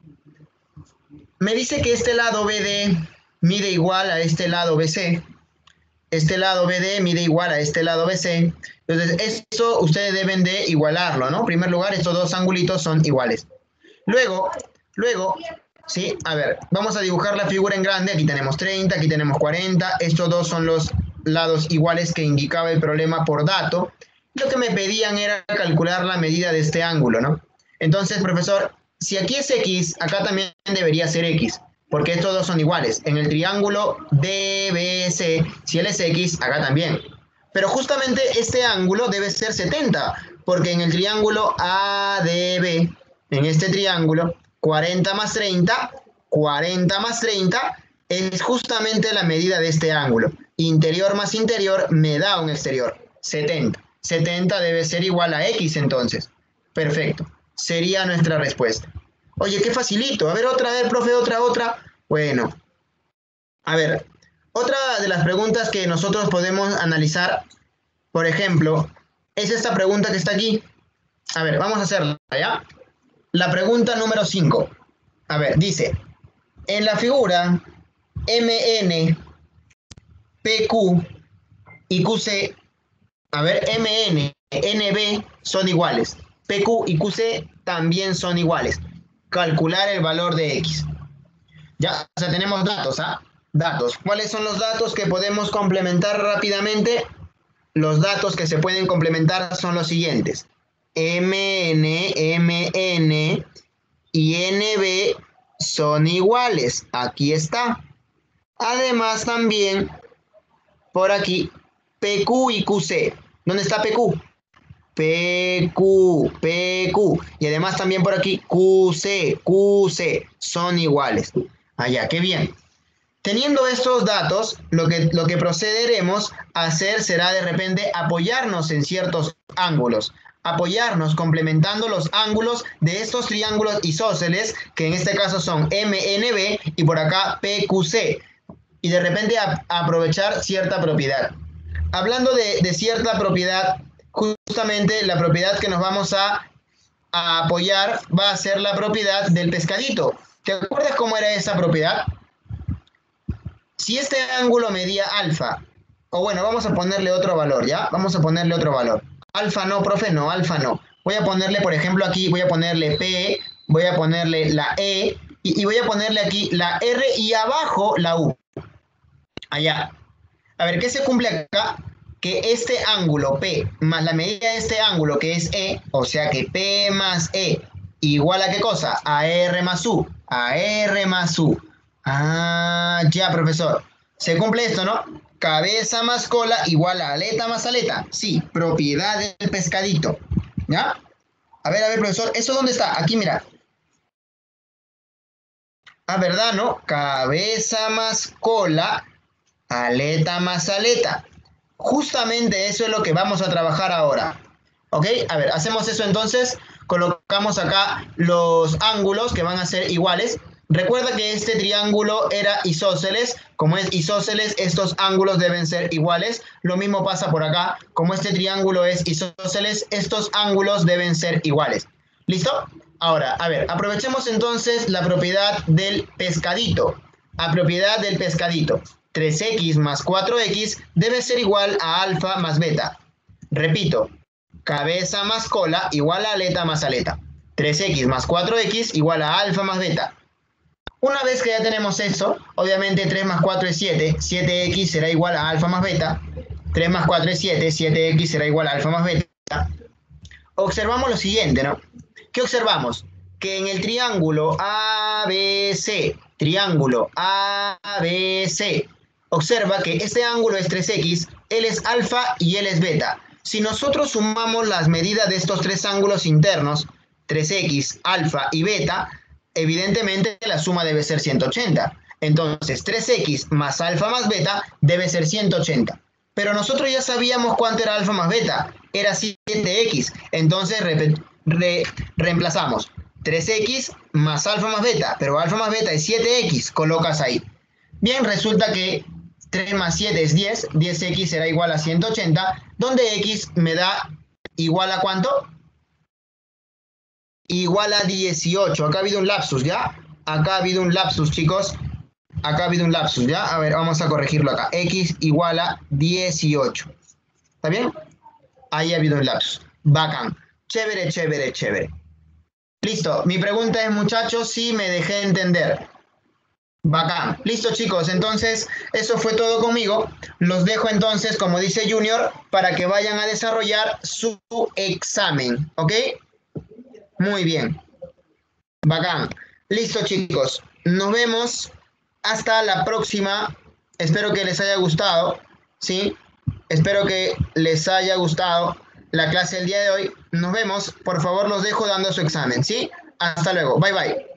Me dice que este lado BD mide igual a este lado BC. Este lado BD mide igual a este lado BC. Entonces, esto ustedes deben de igualarlo, ¿no? En primer lugar, estos dos angulitos son iguales. Luego, sí, a ver, vamos a dibujar la figura en grande. Aquí tenemos 30, aquí tenemos 40. Estos dos son los lados iguales que indicaba el problema por dato. lo que me pedían era calcular la medida de este ángulo, ¿no? Entonces, profesor, si aquí es X, acá también debería ser X, porque estos dos son iguales. En el triángulo DBC, si él es X, acá también. Pero justamente este ángulo debe ser 70, porque en el triángulo ADB, en este triángulo, 40 más 30, 40 más 30 es justamente la medida de este ángulo. Interior más interior me da un exterior, 70. 70 debe ser igual a X entonces. Perfecto. Sería nuestra respuesta. Oye, qué facilito. A ver, otra vez, profe, otra. Bueno, a ver, otra de las preguntas que nosotros podemos analizar, por ejemplo, es esta pregunta que está aquí. A ver, vamos a hacerla, ¿ya? La pregunta número 5. A ver, dice, en la figura MN, PQ y QC, a ver, MN, NB son iguales. PQ y QC también son iguales. Calcular el valor de X. Ya, o sea, tenemos datos, ¿ah? Datos. ¿Cuáles son los datos que podemos complementar rápidamente? Los datos que se pueden complementar son los siguientes. MN, MN y NB son iguales. Aquí está. Además también, por aquí, PQ y QC. ¿Dónde está PQ? PQ. Y además también por aquí QC son iguales. Allá, qué bien. Teniendo estos datos, lo que procederemos a hacer será de repente apoyarnos en ciertos ángulos. Apoyarnos complementando los ángulos de estos triángulos isósceles, que en este caso son MNB y por acá PQC. Y de repente aprovechar cierta propiedad. Hablando de cierta propiedad, justamente la propiedad que nos vamos a apoyar va a ser la propiedad del pescadito. ¿Te acuerdas cómo era esa propiedad? Si este ángulo medía alfa, o bueno, vamos a ponerle otro valor, ¿ya? Vamos a ponerle otro valor. Alfa no, profe, no, alfa no. Voy a ponerle, por ejemplo, aquí, voy a ponerle P, voy a ponerle la E, y voy a ponerle aquí la R y abajo la U. Allá. A ver, ¿qué se cumple acá? Que este ángulo P más la medida de este ángulo que es E, o sea que P más E igual a ¿qué cosa? A R más U. A R más U. Ah, ya, profesor. Se cumple esto, ¿no? Cabeza más cola igual a aleta más aleta. Sí, propiedad del pescadito. ¿Ya? A ver, profesor, ¿eso dónde está? Aquí, mira. Ah, ¿verdad, no? Cabeza más cola, aleta más aleta. Justamente eso es lo que vamos a trabajar ahora. ¿Ok? A ver, hacemos eso entonces. Colocamos acá los ángulos que van a ser iguales. Recuerda que este triángulo era isósceles. Como es isósceles, estos ángulos deben ser iguales. Lo mismo pasa por acá. Como este triángulo es isósceles, estos ángulos deben ser iguales. ¿Listo? Ahora, a ver, aprovechemos entonces la propiedad del pescadito. A propiedad del pescadito. 3x más 4x debe ser igual a alfa más beta. Repito, cabeza más cola igual a aleta más aleta. 3x más 4x igual a alfa más beta. Una vez que ya tenemos eso, obviamente 3 más 4 es 7, 7x será igual a alfa más beta. 3 más 4 es 7, 7x será igual a alfa más beta. Observamos lo siguiente, ¿no? ¿Qué observamos? Que en el triángulo ABC, observa que este ángulo es 3x, él es alfa y él es beta. Si nosotros sumamos las medidas de estos tres ángulos internos, 3x, alfa y beta, evidentemente la suma debe ser 180. Entonces 3x más alfa más beta debe ser 180. Pero nosotros ya sabíamos cuánto era alfa más beta, era 7x. Entonces reemplazamos 3x más alfa más beta, pero alfa más beta es 7x, colocas ahí. Bien, resulta que 3 más 7 es 10, 10x será igual a 180, donde x me da igual a ¿cuánto? Igual a 18. Acá ha habido un lapsus, ¿ya? Acá ha habido un lapsus, chicos. Acá ha habido un lapsus, ¿ya? A ver, vamos a corregirlo acá. X igual a 18. ¿Está bien? Ahí ha habido un lapsus. Bacán. Chévere, chévere, chévere. Listo. Mi pregunta es, muchachos, si me dejé entender. Bacán. Listo, chicos. Entonces, eso fue todo conmigo. Los dejo entonces, como dice Junior, para que vayan a desarrollar su examen. ¿Ok? Muy bien. Bacán. Listo, chicos. Nos vemos. Hasta la próxima. Espero que les haya gustado. ¿Sí? Espero que les haya gustado la clase del día de hoy. Nos vemos. Por favor, los dejo dando su examen. ¿Sí? Hasta luego. Bye, bye.